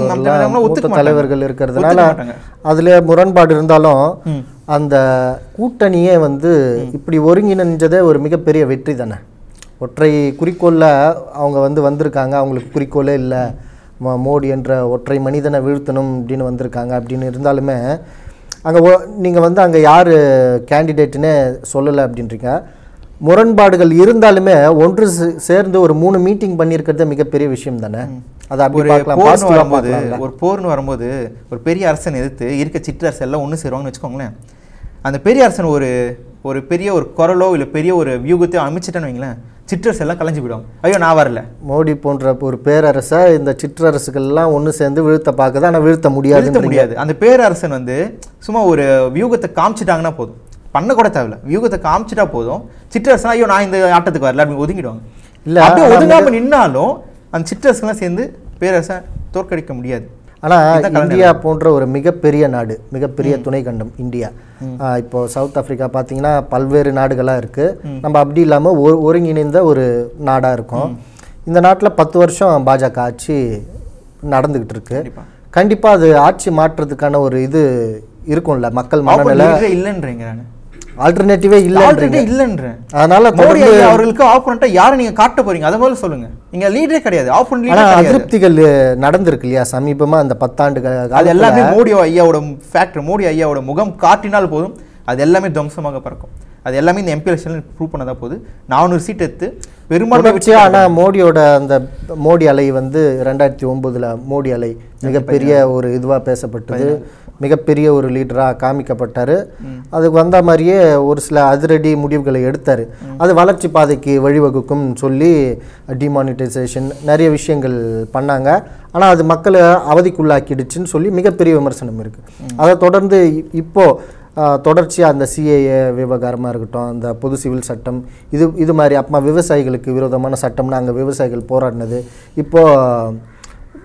போன்ற தலைவர்கள் இருக்கிறதுனால அதுல முரண்பாடு இருந்தாலும் அந்த கூட்டணியே வந்து இப்படி ஒருங்கிணைஞ்சதே ஒரு மிகப்பெரிய வெற்றி தானே. ஒற்றை குறிக்கோளில் அவங்க வந்து வந்திருக்காங்க. அவங்களுக்கு குறிக்கோளே இல்லை, மோடி என்ற ஒற்றை மனிதனை வீழ்த்தணும் அப்படின்னு வந்திருக்காங்க. அப்படின்னு இருந்தாலுமே அங்கே நீங்கள் வந்து அங்கே யார் கேண்டிடேட்டுன்னு சொல்லலை அப்படின்றீங்க. முரண்பாடுகள் இருந்தாலுமே ஒன்று சேர்ந்து ஒரு 3 மீட்டிங் பண்ணியிருக்கிறது மிகப்பெரிய விஷயம் தானே. அதை அப்படி பார்க்கலாம். ஒரு போர்னு வரும்போது ஒரு பெரிய அரசன் எதிர்த்து இருக்க சிற்றரசு எல்லாம் ஒன்று சேருவாங்கன்னு வச்சுக்கோங்களேன். அந்த பெரிய அரசன் ஒரு பெரிய ஒரு குரலோ இல்லை பெரிய ஒரு வியூகத்தையோ அமைச்சிட்டேன்னு வைங்களேன், சிற்றரசு எல்லாம் கலைஞ்சு போயிடும். ஐயோ நான் வரல. மோடி போன்ற ஒரு பேரரசை இந்த சிற்றரசுகள்லாம் ஒன்று சேர்ந்து வீழ்த்த பார்க்குது, ஆனால் வீழ்த்த முடியாது. அந்த பேரரசன் வந்து சும்மா ஒரு வியூகத்தை காமிச்சிட்டாங்கன்னா போதும், பண்ண கூட தேவையில்ல, வியூகத்தை காமிச்சிட்டா போதும். சிற்றரசனா ஐயோ நான் இந்த ஆட்டத்துக்கு வரல அப்படின்னு ஒதுங்கிடுவாங்க. இல்லை அப்படியே ஒதுங்காமல் நின்னாலும் அந்த சிற்றரசுலாம் சேர்ந்து பேரரசை தோற்கடிக்க முடியாது. ஆனால் இந்தியா போன்ற ஒரு மிகப்பெரிய நாடு, மிகப்பெரிய துணை கண்டம் இந்தியா. இப்போ சவுத் ஆஃப்ரிக்கா பார்த்தீங்கன்னா பல்வேறு நாடுகளாக இருக்குது. நம்ம அப்படி இல்லாமல் ஒருங்கிணைந்த ஒரு நாடாக இருக்கும். இந்த நாட்டில் 10 வருஷம் பாஜக ஆட்சி நடந்துக்கிட்டு இருக்கு. கண்டிப்பாக அது ஆட்சி மாற்றுறதுக்கான ஒரு இது இருக்கும்ல, மக்கள் மனநிலை இல்லைன்றீங்க. ஆல்டர்னேட்டிவே இல்லைன்றேன். அதனால மோடி அவர்களுக்கு ஆப்போனண்டா யாரை நீங்க காட்ட போறீங்க அதை முதல்ல சொல்லுங்க. நீங்க லீடரே கிடையாது, ஆப்போனன்ட் லீடர் கிடையாது. அதிருப்திகள் நடந்திருக்கு இல்லையா சமீபமா அந்த 10 ஆண்டுகள். அது எல்லாமே மோடி ஐயாவோட ஃபேக்டர். மோடி ஐயாவோட முகம் காட்டினால் போதும், அது எல்லாமே துவம்சமாக பறக்கும். அது எல்லாமே இந்த எம்பி எலெக்ஷன்ல ப்ரூவ் பண்ணதா போகுது. 400 சீட் எடுத்து பெரும்பாலும். ஆனால் மோடியோட அந்த மோடி அலை வந்து 2009 மோடி அலை மிகப்பெரிய ஒரு இதுவாக பேசப்பட்டது. மிகப்பெரிய ஒரு லீடராக காமிக்கப்பட்டார். அதுக்கு வந்த மாதிரியே ஒரு சில அதிரடி முடிவுகளை எடுத்தார். அது வளர்ச்சி பாதைக்கு வழிவகுக்கும் சொல்லி டிமானிட்டைசேஷன் நிறைய விஷயங்கள் பண்ணாங்க. ஆனால் அது மக்களை அவதிக்குள்ளாக்கிடுச்சுன்னு சொல்லி மிகப்பெரிய விமர்சனம் இருக்குது. அதை தொடர்ந்து இப்போது தொடர்ச்சியாக அந்த சிஏஏ விவகாரமாக இருக்கட்டும், அந்த பொது சிவில் சட்டம், இது மாதிரி அப்புறமா விவசாயிகளுக்கு விரோதமான சட்டம்னு அங்கே விவசாயிகள் போராடினது, இப்போது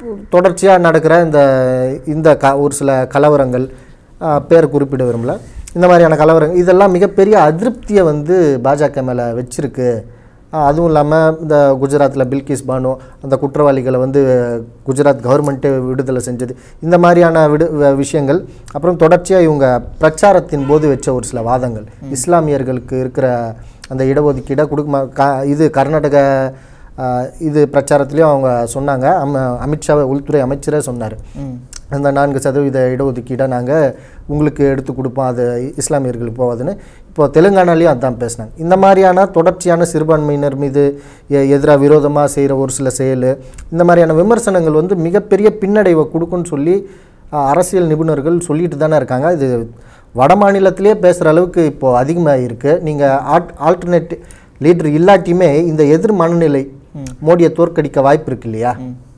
தொடர்ச்சியாக நடக்கிற இந்த ஒரு சில கலவரங்கள் பேர் குறிப்பிட விரும்பல. இந்த மாதிரியான கலவரங்கள் இதெல்லாம் மிகப்பெரிய அதிருப்தியை வந்து பாஜக மேலே வச்சிருக்கு. அதுவும் இல்லாமல் இந்த குஜராத்தில் பில்கிஸ் பானு அந்த குற்றவாளிகளை வந்து குஜராத் கவர்மெண்ட்டே விடுதலை செஞ்சது, இந்த மாதிரியான விஷயங்கள். அப்புறம் தொடர்ச்சியாக இவங்க பிரச்சாரத்தின் போது வச்ச ஒரு சில வாதங்கள், இஸ்லாமியர்களுக்கு இருக்கிற அந்த இடஒதுக்கீடை இது கர்நாடக இது பிரச்சாரத்துலேயும் அவங்க சொன்னாங்க. அமித்ஷா உள்துறை அமைச்சரே சொன்னார், அந்த 4% இடஒதுக்கீடை நாங்கள் உங்களுக்கு எடுத்து கொடுப்போம், அது இஸ்லாமியர்களுக்கு போகாதுன்னு. இப்போ தெலுங்கானாலையும் அதான் பேசினாங்க. இந்த மாதிரியான தொடர்ச்சியான சிறுபான்மையினர் மீது எதிராக விரோதமாக செய்கிற ஒரு சில செயல், இந்த மாதிரியான விமர்சனங்கள் வந்து மிகப்பெரிய பின்னடைவை கொடுக்குன்னு சொல்லி அரசியல் நிபுணர்கள் சொல்லிட்டு தானே இருக்காங்க. இது வட மாநிலத்திலே பேசுகிற அளவுக்கு இப்போது அதிகமாக இருக்குது. நீங்கள் ஆல்டர்னேட்டிவ் லீடர் இல்லாட்டியுமே இந்த எதிர் மனநிலை மோடியை தோற்கடிக்க வாய்ப்பு இருக்கு இல்லையா?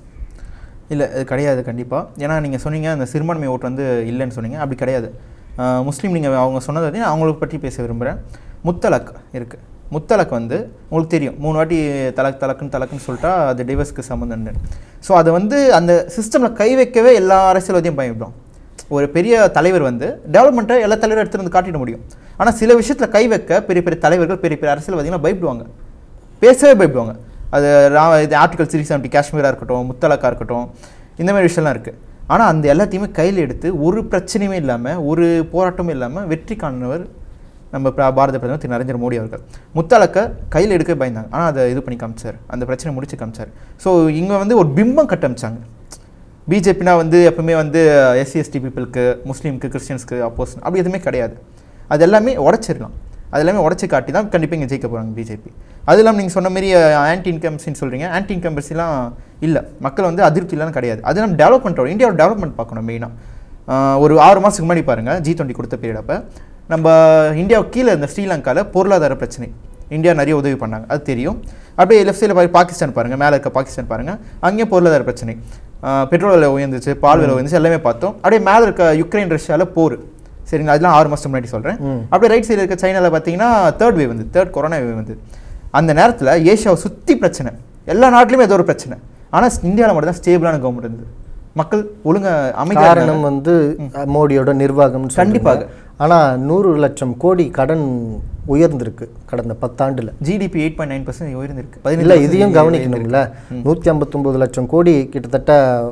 இல்லை, அது கிடையாது கண்டிப்பாக. ஏன்னா நீங்கள் சொன்னீங்க அந்த சிறுபான்மை ஓட்டு வந்து இல்லைன்னு சொன்னீங்க, அப்படி கிடையாது. முஸ்லீம் நீங்கள் அவங்க சொன்னதை வந்து அவங்களுக்கு பற்றி பேச விரும்புகிறேன். முத்தலக் இருக்குது. முத்தலக் வந்து உங்களுக்கு தெரியும், 3 வாட்டி தலக்குன்னு சொல்லிட்டா அது டிவைஸ்க்கு சம்மந்தம். ஸோ அதை வந்து அந்த சிஸ்டமில் கை வைக்கவே எல்லா அரசியல்வாதியும் பயன்படும். ஒரு பெரிய தலைவர் வந்து டெவலப்மெண்ட்டை எல்லா தலைவரும் எடுத்துகிட்டு வந்து காட்டிட முடியும். ஆனால் சில விஷயத்தில் கை வைக்க பெரிய பெரிய தலைவர்கள் பெரிய பெரிய அரசியல்வாதிகளாம் பயப்படுவாங்க, பேசவே பயப்படுவாங்க. அது இது ஆர்டிகல் 370 காஷ்மீராக இருக்கட்டும், முத்தலக்காக இருக்கட்டும், இந்த மாதிரி விஷயம்லாம் இருக்குது. ஆனால் அந்த எல்லாத்தையுமே கையில் எடுத்து ஒரு பிரச்சனையுமே இல்லாமல் ஒரு போராட்டமும் இல்லாமல் வெற்றி காணுனவர் நம்ம பாரத பிரதமர் திரு நரேந்திர மோடி அவர்கள். முத்தலக்கை கையில் எடுக்க பயந்தாங்க, ஆனால் அதை இது பண்ணி காமிச்சார், அந்த பிரச்சனை முடிச்சு காமிச்சார். ஸோ இங்கே வந்து ஒரு பிம்பம் கட்டமைச்சாங்க. பிஜேபினா வந்து எப்பவுமே வந்து SC/ST பீப்புளுக்கு, முஸ்லீமுக்கு, கிறிஸ்டியன்ஸ்க்கு அப்போஸ் அப்படி எதுவுமே கிடையாது. அது எல்லாமே உடச்சிடலாம். அது எல்லாமே உடச்சி காட்டி தான் கண்டிப்பாக இங்கே ஜெயிக்க போகிறாங்க பிஜேபி. அது இல்லாமல் நீங்கள் சொன்ன மாரி ஆன்டி இன்கம்பன்சின்னு சொல்கிறீங்க. ஆன்டி இன்கம்பன்சிலாம் இல்லை, மக்கள் வந்து அதிருப்திலாம் கிடையாது. அது நம்ம டெவலப்மெண்ட்டோட இந்தியாவோட டெவலப்மெண்ட் பார்க்கணும் மெயினாக. ஒரு 6 மாதத்துக்கு முன்னாடி பாருங்கள், G20 கொடுத்த பீரியட் அப்போ நம்ம இந்தியாவுக்கு கீழே இருந்த ஸ்ரீலங்காவில் பொருளாதார பிரச்சனை, இந்தியா நிறைய உதவி பண்ணாங்க, அது தெரியும். அப்படியே லெஃப்ட் சைடில் பாகிஸ்தான் பாருங்கள், மேலே இருக்க பாகிஸ்தான் பாருங்கள், அங்கேயும் பொருளாதார பிரச்சனை, பெட்ரோல் விலை உயர்ந்துச்சு, பால் விலை உயர்ந்துச்சு, எல்லாமே பார்த்தோம். அப்படியே மேலே இருக்க யுக்ரைன் ரஷ்யாவில் போர், சரிங்களா, அதெல்லாம் 6 மாதத்துக்கு முன்னாடி சொல்கிறேன். அப்படியே ரைட் சைடில் இருக்க சைனாவில் பார்த்தீங்கன்னா தேர்ட் கொரோனா வேவ் வந்து அந்த நேரத்தில் ஏஷியாவை சுற்றி பிரச்சனை, எல்லா நாட்டிலுமே ஏதோ ஒரு பிரச்சனை. ஆனால் இந்தியாவில் மட்டும் தான் ஸ்டேபிளான கவர்மெண்ட் இருந்தது, மக்கள் ஒழுங்காக அமைதி. காரணம் வந்து மோடியோட நிர்வாகம் கண்டிப்பாக. ஆனால் 100 லட்சம் கோடி கடன் உயர்ந்திருக்கு கடந்த 10 ஆண்டுல. ஜிடிபி 8.9% உயர்ந்திருக்கு. இல்லை, இதையும் கவனிக்கணும்ல. 159 லட்சம் கோடி, கிட்டத்தட்ட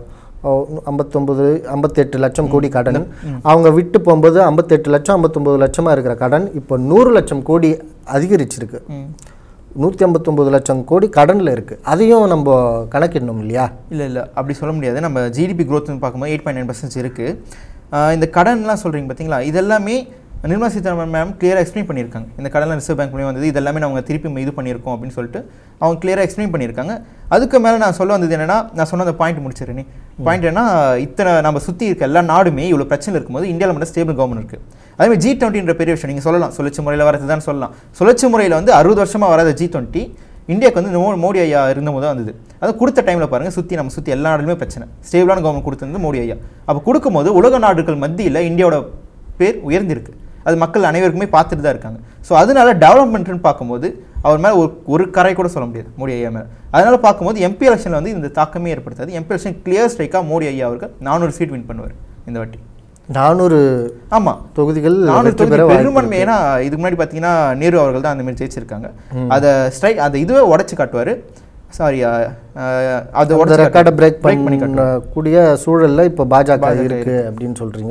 58 லட்சம் கோடி கடன். அவங்க விட்டு போகும்போது 58 லட்சம் 59 லட்சமாக இருக்கிற கடன் இப்போ 100 லட்சம் கோடி அதிகரிச்சிருக்கு. 159 லட்சம் கோடி கடனில் இருக்குது. அதையும் நம்ம கணக்கிடணும் இல்லையா? இல்லை அப்படி சொல்ல முடியாது. நம்ம ஜிடிபி க்ரோத்னு பார்க்கும்போது 8.9% இருக்குது. இந்த கடன்லாம் சொல்கிறீங்க பார்த்தீங்களா, இதெல்லாமே நிர்மலா சீதாராமன் மேம் கிளியராக எக்ஸ்பிளைன் பண்ணியிருக்காங்க. இந்த கடன்லாம் ரிசர்வ் பேங்க் மூலியம் வந்தது, இதெல்லாமே நம்ம திருப்பி இது பண்ணியிருக்கோம் அப்படின்னு சொல்லிட்டு அவங்க கிளியராக எக்ஸ்பிளைன் பண்ணியிருக்காங்க. அதுக்கு மேலே நான் சொல்ல வந்தது என்னென்னா, நான் சொன்ன அந்த பாயிண்ட் முடிச்சிடறேனே. பாயிண்ட் என்ன, இத்தனை நம்ம சுற்றி இருக்க எல்லா நாடுமே இவ்வளோ பிரச்சனை இருக்கும்போது இந்தியாவில் மட்டும் ஸ்டேபிள் கவர்மெண்ட் இருக்குது. அதேமாதிரி G20ன்ற பெரிய விஷயம் நீங்கள் சொல்லலாம், சுழற்சி முறையில் வரது தான் சொல்லலாம். சுழற்சி முறையில் வந்து 60 வருஷமாக வராத G20 இந்தியாவுக்கு வந்து மோடி ஐயா இருந்தபோது தான் வந்தது. அது கொடுத்த டைமில் பாருங்கள், நம்ம சுற்றி எல்லா நாடுமே பிரச்சனை, ஸ்டேபிளான கவர்மெண்ட் கொடுத்தது மோடி ஐயா. அப்போ கொடுக்கும்போது உலக நாடுகள் மத்தியில் இந்தியாவோட பேர் உயர்ந்திருக்கு, அது மக்கள் அனைவருக்குமே பார்த்துட்டு தான் இருக்காங்க. ஸோ அதனால டெவலப்மெண்ட்னு பார்க்கும்போது அவர் மேலே ஒரு கரை கூட சொல்ல முடியாது மோடி ஐயா மேலே. அதனால் பார்க்கும்போது MP எலெக்ஷனில் வந்து இந்த தாக்கமே ஏற்படுத்தாது. MP எலெக்ஷன் கிளியர் ஸ்ட்ரைக்காக மோடி ஐயா அவர்கள் 400 சீட் வின் பண்ணுவார் இந்த வாட்டி. 400 ஆமாம் தொகுதிகள் பெரும்பான்மை. ஏன்னா இதுக்கு முன்னாடி பார்த்தீங்கன்னா நேரு அவர்கள் தான் அந்த மாதிரி ஜெயிச்சிருக்காங்க. அதை அந்த இதுவே உடச்சி காட்டுவார். சாரி, அது ரெக்கார்டை பிரேக் பண்ணக்கூடிய சூழலில் இப்போ பாஜக இருக்குது அப்படின்னு சொல்கிறீங்க.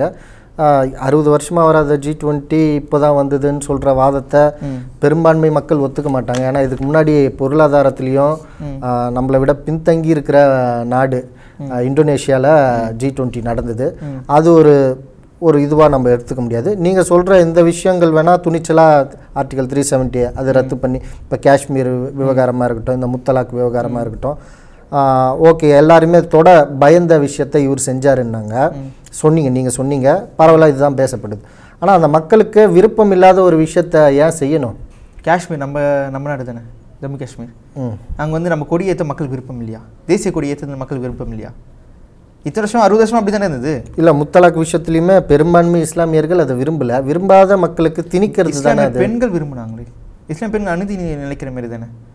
60 வருஷமாக வராத G20 இப்போ தான் வந்ததுன்னு சொல்கிற வாதத்தை பெரும்பான்மை மக்கள் ஒத்துக்க மாட்டாங்க. ஏன்னா இதுக்கு முன்னாடி பொருளாதாரத்துலேயும் நம்மளை விட பின்தங்கி இருக்கிற நாடு இந்தோனேஷியாவில் G20 நடந்தது. அது ஒரு இதுவாக நம்ம எடுத்துக்க முடியாது. நீங்கள் சொல்கிற இந்த விஷயங்கள் வேணால் துணிச்சலாக ஆர்டிகல் 370 அது ரத்து பண்ணி, இப்போ காஷ்மீர் விவகாரமாக இருக்கட்டும், இந்த முத்தலாக் விவகாரமாக இருக்கட்டும், ஓகே, எல்லாருமே பயந்த விஷயத்தை இவர் செஞ்சாருன்னாங்க சொன்னீங்க, நீங்கள் சொன்னீங்க, பரவாயில்ல, இதுதான் பேசப்படுது. ஆனால் அந்த மக்களுக்கு விருப்பம் இல்லாத ஒரு விஷயத்தை ஏன் செய்யணும்? காஷ்மீர் நம்ம நாடு தானே, ஜம்மு காஷ்மீர். அங்கே வந்து நம்ம கொடியேற்ற மக்களுக்கு விருப்பம் இல்லையா? தேசிய கொடியேற்ற மக்களுக்கு விருப்பம் இல்லையா? இத்தனை வருஷம் 60 வருஷம் அப்படி தானே இருந்தது. இல்லை, முத்தலாக் விஷயத்துலையுமே பெரும்பான்மை இஸ்லாமியர்கள் அதை விரும்பாத மக்களுக்கு திணிக்கிறது தானே. பெண்கள் விரும்பினாங்களே, இஸ்லாம் பெண்கள் அநீதி நினைக்கிற மாதிரி தானே.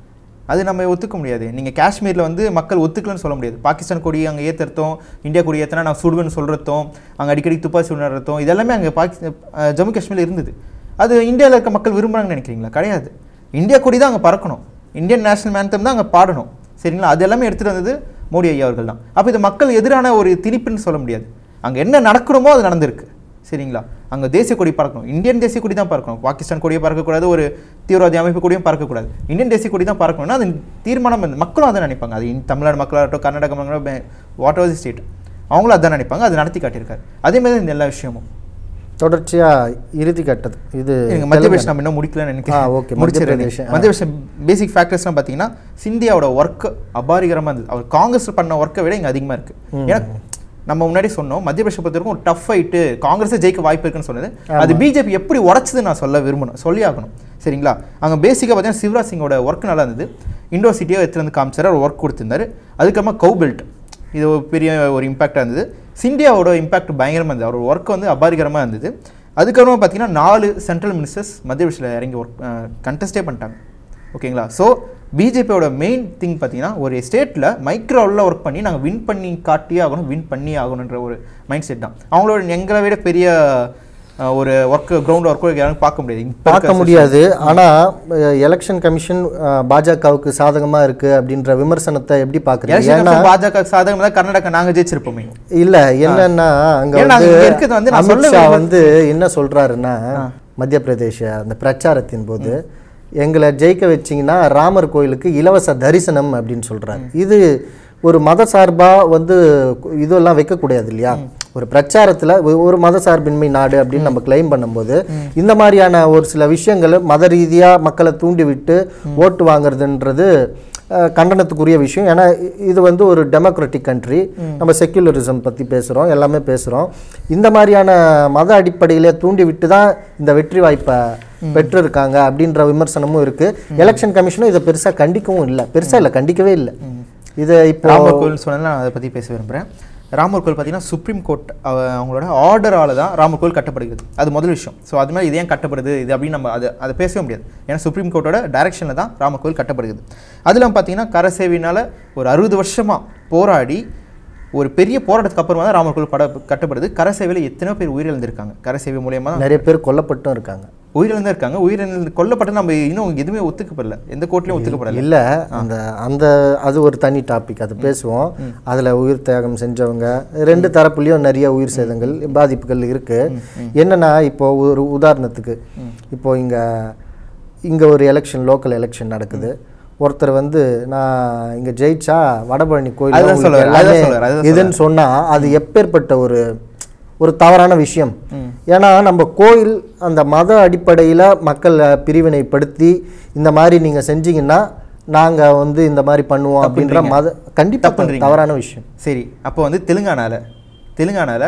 அது நம்ம ஒத்துக்க முடியாது. நீங்கள் காஷ்மீரில் வந்து மக்கள் ஒத்துக்கலன்னு சொல்ல முடியாது. பாகிஸ்தான் கொடி அங்கே ஏற்றுறதும், இந்தியா கொடி ஏற்றினா நான் சுடுவேன்னு சொல்கிறதும், அங்கே அடிக்கடி துப்பாக்கி சுடுறதும், இதெல்லாமே அங்கே ஜம்மு காஷ்மீரில் இருந்தது. அது இந்தியாவில் இருக்க மக்கள் விரும்புகிறாங்கன்னு நினைக்கிறீங்களா? கிடையாது. இந்தியா கொடி தான் அங்கே பறக்கணும், இந்தியன் நேஷனல் ஆந்தம் தான் அங்கே பாடணும். சரிங்களா? அது எல்லாமே எடுத்துகிட்டு வந்தது மோடி ஐயா அவர்கள் தான். அப்போ இது மக்கள் எதிரான ஒரு திணிப்புன்னு சொல்ல முடியாது. அங்கே என்ன நடக்கணுமோ அது நடந்திருக்கு. சரிங்களா? அங்கே தேசிய கொடி பறக்கணும், இந்தியன் தேசிய கொடி தான் பறக்கணும். பாகிஸ்தான் கொடியை பறக்கக்கூடாது, ஒரு தீவிரவாதி அமைப்பு கொடியும் பறக்கக்கூடாது. இந்தியன் தேசிய கொடி தான் பறக்கணும்னா அது தீர்மானம் மக்களும் அதை நினைப்பாங்க. அது தமிழ்நாடு மக்களாகட்டும், கர்நாடக மக்களாகட்டும், வாட் எவர் தி ஸ்டேட், அவங்களும் அதான் நினைப்பாங்க. அது நடத்தி காட்டியிருக்காரு. அதேமாதிரி இந்த எல்லா விஷயமும் தொடர்ச்சியாக இறுதி கட்டது. இது மத்திய பிரதேஷ் நம்ம இன்னும் முடிக்கலன்னு நினைக்கிறேன். ஓகே, மத்திய பிரதேஷ் பேசிக் ஃபேக்டர்ஸ்லாம் பார்த்தீங்கன்னா சிந்தியாவோட ஒர்க்கு அபாரிகரமாக இருந்தது. அவர் காங்கிரஸ் பண்ண ஒர்க்கை விட இங்கே அதிகமாக இருக்குது. ஏன்னா நம்ம முன்னாடி சொன்னோம், மத்திய பிரதேஷ் பொறுத்தவரைக்கும் ஒரு டஃப் ஃபைட்டு, காங்கிரஸே ஜெயிக்க வாய்ப்பு இருக்குன்னு சொன்னது. அது பிஜேபி எப்படி உடச்சது நான் சொல்லி ஆகணும். சரிங்களா? அங்கே பேசிக்காக பார்த்தீங்கன்னா சிவராஜ் சிங்கோட ஒர்க் நல்லா இருந்தது. இண்டோ சிட்டியை எடுத்துகிட்டு வந்து காமிச்சார், அவர் ஒர்க் கொடுத்துருந்தாரு. அதுக்கப்புறமா கவு பெல்ட், இது ஒரு பெரிய ஒரு இம்பாக்டாக இருந்தது. சிந்தியாவோட இம்பாக்ட் பயங்கரமாக இருந்தது. அவர் ஒர்க் வந்து அபாரிகரமாக இருந்தது. அதுக்கப்புறமா பார்த்தீங்கன்னா 4 சென்ட்ரல் மினிஸ்டர்ஸ் மத்திய பிரதேஷில் இறங்கி ஒர்க் கண்டெஸ்டே பண்ணிட்டாங்க. ஓகேங்களா? ஸோ பிஜேபியோட மெயின் திங் பார்த்தீங்கன்னா ஒரு ஸ்டேட்டில் மைக்ரோவில் ஒர்க் பண்ணி நாங்கள் வின் பண்ணி காட்டியே ஆகணும், வின் பண்ணி ஆகணுன்ற ஒரு மைண்ட் செட் தான் அவங்களோட. எங்களை விட பெரிய ஒரு ஒர்க்கு கிரவுண்ட் ஒர்க்கு யாரும் பார்க்க முடியாது. ஆனால் எலெக்ஷன் கமிஷன் பாஜகவுக்கு சாதகமாக இருக்குது அப்படின்ற விமர்சனத்தை எப்படி பார்க்குறீங்க? ஏன்னா பாஜக சாதகமாக தான் கர்நாடகா நாங்கள் ஜெயிச்சிருப்போமே. இல்லை, என்னன்னா அங்கே அமித்ஷா வந்து என்ன சொல்கிறாருன்னா, மத்திய பிரதேஷ அந்த பிரச்சாரத்தின் போது எங்களை ஜெயிக்க வச்சிங்கன்னா ராமர் கோயிலுக்கு இலவச தரிசனம் அப்படின்னு சொல்கிறாரு. இது ஒரு மத சார்பாக வந்து இதெல்லாம் வைக்கக்கூடாது இல்லையா? ஒரு பிரச்சாரத்தில் ஒரு மத சார்பின்மை நாடு அப்படின்னு நம்ம கிளைம் பண்ணும்போது இந்த மாதிரியான ஒரு சில விஷயங்கள் மத ரீதியாக மக்களை தூண்டி விட்டு ஓட்டு வாங்குறதுன்றது கண்டனத்துக்குரிய விஷயம். ஏன்னா இது வந்து ஒரு டெமோக்ராட்டிக் கண்ட்ரி, நம்ம செக்யுலரிசம் பற்றி பேசுகிறோம், எல்லாமே பேசுகிறோம். இந்த மாதிரியான மத அடிப்படையிலே தூண்டி விட்டு தான் இந்த வெற்றி வாய்ப்பை பெற்றிருக்காங்க அப்படின்ற விமர்சனமும் இருக்குது. எலெக்ஷன் கமிஷனும் இதை பெருசாக கண்டிக்கவும் இல்லை, கண்டிக்கவே இல்லை. இதை இப்போ ராமர் கோயில் சொன்னால் நான் அதை பற்றி பேச விரும்புகிறேன். ராமர் கோயில் பார்த்தீங்கன்னா சுப்ரீம் கோர்ட் அவங்களோட ஆர்டரால் தான் ராமர் கோயில் கட்டப்படுகிறது. அது முதல் விஷயம். ஸோ அது மாதிரி இது ஏன் கட்டப்படுது இது அப்படின்னு நம்ம அதை பேசவே முடியாது. ஏன்னா சுப்ரீம் கோர்ட்டோட டைரக்ஷனில் தான் ராமர் கோயில் கட்டப்படுகிறது. அதில் பார்த்தீங்கன்னா கரசேவினால் ஒரு 60 வருஷமாக போராடி ஒரு பெரிய போராட்டத்துக்கு அப்புறமா தான் ராமர் கோயில் கட்டப்படுது. கரசேவையில் எத்தனையோ பேர் உயிரிழந்திருக்காங்க. கரசேவை மூலியமாக நிறைய பேர் கொல்லப்பட்டும் இருக்காங்க, உயிரிழந்தா இருக்காங்க. உயிரிழந்து கொல்லப்பட்டு நம்ம இன்னும் எதுவுமே ஒத்துக்கப்படல, எந்த கோர்ட்லையும் ஒத்துக்கப்படல. இல்லை, அந்த அது ஒரு தனி டாபிக், அது பேசுவோம். அதில் உயிர் தியாகம் செஞ்சவங்க 2 தரப்புலையும் நிறைய உயிர் சேதங்கள் பாதிப்புகள் இருக்குது. என்னென்னா இப்போ ஒரு உதாரணத்துக்கு இப்போ இங்கே ஒரு எலெக்ஷன், லோக்கல் எலெக்ஷன் நடக்குது. ஒருத்தர் வந்து நான் இங்கே ஜெயிச்சா வடபழனி கோயில் இதுன்னு சொன்னால் அது எப்பேற்பட்ட ஒரு தவறான விஷயம். ஏன்னா நம்ம கோயில் அந்த மத அடிப்படையில் மக்கள் பிரிவினைப்படுத்தி இந்த மாதிரி நீங்கள் செஞ்சீங்கன்னா நாங்கள் வந்து இந்த மாதிரி பண்ணுவோம் அப்படின்ற கண்டிப்பாக தவறான விஷயம். சரி, அப்போ வந்து தெலுங்கானாவில்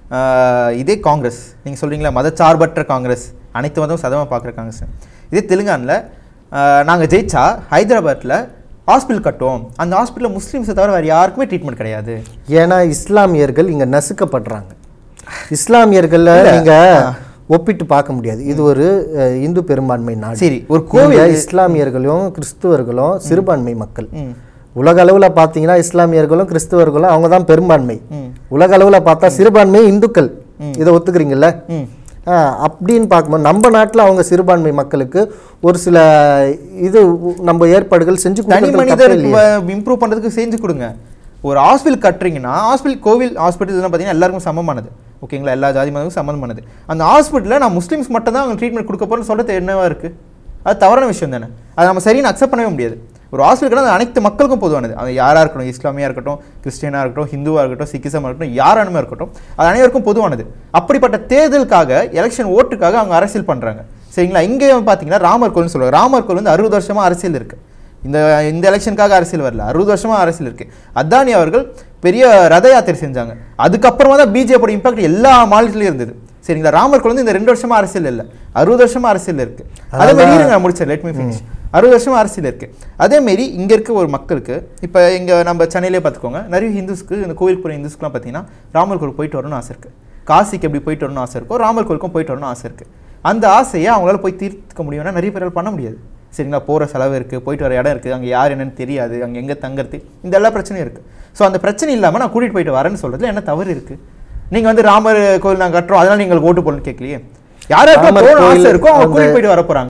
இதே காங்கிரஸ் நீங்கள் சொல்கிறீங்களா, மதச்சார்பற்ற காங்கிரஸ், அனைத்து மதமும் சதமாக பார்க்குற காங்கிரஸ். இதே தெலுங்கானில் நாங்கள் ஜெயிச்சா ஹைதராபாத்தில் ஹாஸ்பிட்டல் கட்டுவோம், அந்த ஹாஸ்பிட்டலில் முஸ்லீம்ஸை தவிர வேறு யாருக்குமே ட்ரீட்மெண்ட் கிடையாது. ஏன்னா இஸ்லாமியர்கள் இங்கே நசுக்கப்படுறாங்க. இஸ்லாமியர்களில் நீங்கள் ஒப்பிட்டு பார்க்க முடியாது. இது ஒரு இந்து பெரும்பான்மை நாடு. சரி, ஒரு கோவில் இஸ்லாமியர்களும் கிறிஸ்துவர்களும் சிறுபான்மை மக்கள். உலக அளவில் பார்த்தீங்கன்னா இஸ்லாமியர்களும் கிறிஸ்துவர்களும் அவங்க தான் பெரும்பான்மை. உலக அளவில் பார்த்தா சிறுபான்மை இந்துக்கள். இதை ஒத்துக்கிறீங்கல்ல? அப்படின்னு பார்க்கும்போது நம்ம நாட்டில் அவங்க சிறுபான்மை மக்களுக்கு ஒரு சில இது நம்ம ஏற்பாடுகள் செஞ்சு தனி மனிதர் இம்ப்ரூவ் பண்ணுறதுக்கு செஞ்சு கொடுங்க. ஒரு ஹாஸ்பிட்டல் கட்டுறீங்கன்னா கோவில் ஹாஸ்பிட்டல் பார்த்தீங்கன்னா எல்லாருக்கும் சமமானது. ஓகேங்களா? எல்லா ஜாதி மதமும் சம்மந்தமானது. அந்த ஹாஸ்பிட்டலில் நான் முஸ்லீம்ஸ் மட்டும் தான் அவங்க ட்ரீட்மெண்ட் கொடுக்க போகிறேன்னு சொல்கிறது என்னவா இருக்குது? அது தவறான விஷயம் தானே. அதை நம்ம சரின்னு அக்செப்ட் பண்ணவே முடியாது. ஒரு ஹாஸ்பிட்டல் அது அனைத்து மக்களுக்கும் பொதுவானது. அது யாராக இருக்கட்டும், இஸ்லாமியாக இருக்கட்டும், கிறிஸ்டியனாக இருக்கட்டும், ஹிந்துவாக இருக்கட்டும், சிக்கிசமாக இருக்கட்டும், யாரானுமே இருக்கட்டும், அது அனைவருக்கும் பொதுவானது. அப்படிப்பட்ட தேர்தலுக்காக, எலெக்ஷன் ஓட்டுக்காக அவங்க அரசியல் பண்ணுறாங்க. சரிங்களா? இங்கே பார்த்தீங்கன்னா ராமர் கோயில்னு சொல்லுவாங்க. ராமர் கோயில் வந்து 60 வருஷமாக அரசியல் இருக்குது. இந்த எலெக்ஷனுக்காக அரசியல் வரல, 60 வருஷமாக அரசியல் இருக்குது. அதானி அவர்கள் பெரிய ரத யாத்திரை செஞ்சாங்க. அதுக்கப்புறமா தான் பிஜேபியோட இம்பாக்ட் எல்லா மாநிலத்திலையும் இருந்தது. சரிங்களா? ராமர் கோயில் வந்து இந்த 2 வருஷமாக அரசியல் இல்லை, 60 வருஷமாக அரசியல் இருக்குது. அதே மாதிரி நான் முடிச்சேன், லெட் மீ ஃபினிஷ். 60 வருஷமாக அரசியல் இருக்குது. அதேமாரி இங்கே இருக்க ஒரு மக்களுக்கு இப்போ இங்கே நம்ம சென்னையிலே பார்த்துக்கோங்க, நிறைய ஹிந்துஸ்க்கு, இந்த கோயிலுக்கு போகிற ஹிந்துஸ்க்குலாம் பார்த்தீங்கன்னா ராமர் கோயில் போயிட்டு வரணும்னு ஆசை இருக்குது. காசிக்கு எப்படி போயிட்டு வரணும்னு ஆசை இருக்கும், ராமர் கோயிலுக்கும் போயிட்டு வரணும்னு ஆசை இருக்குது. அந்த ஆசையை அவங்களால போய் தீர்த்துக்க முடியும்னா நிறைய பேரால் பண்ண முடியாது. சரிங்களா, போகிற செலவு இருக்குது, போயிட்டு வர இடம் இருக்குது, அங்கே யார் என்னன்னு தெரியாது, அங்கே எங்கே தங்குறது, இந்த எல்லா பிரச்சனையும் இருக்குது. ஸோ அந்த பிரச்சனை இல்லாமல் நான் கூட்டிகிட்டு போயிட்டு வரேன்னு சொல்கிறதுல என்ன தவறு இருக்குது? நீங்கள் வந்து ராமர் கோயில் நாங்கள் கட்டுறோம் அதனால் நீங்கள் ஓட்டு போடணும்னு கேட்கலையே. யாராவது ஆசை இருக்கோ அவங்க கூட்டிகிட்டு போயிட்டு வர போகிறாங்க.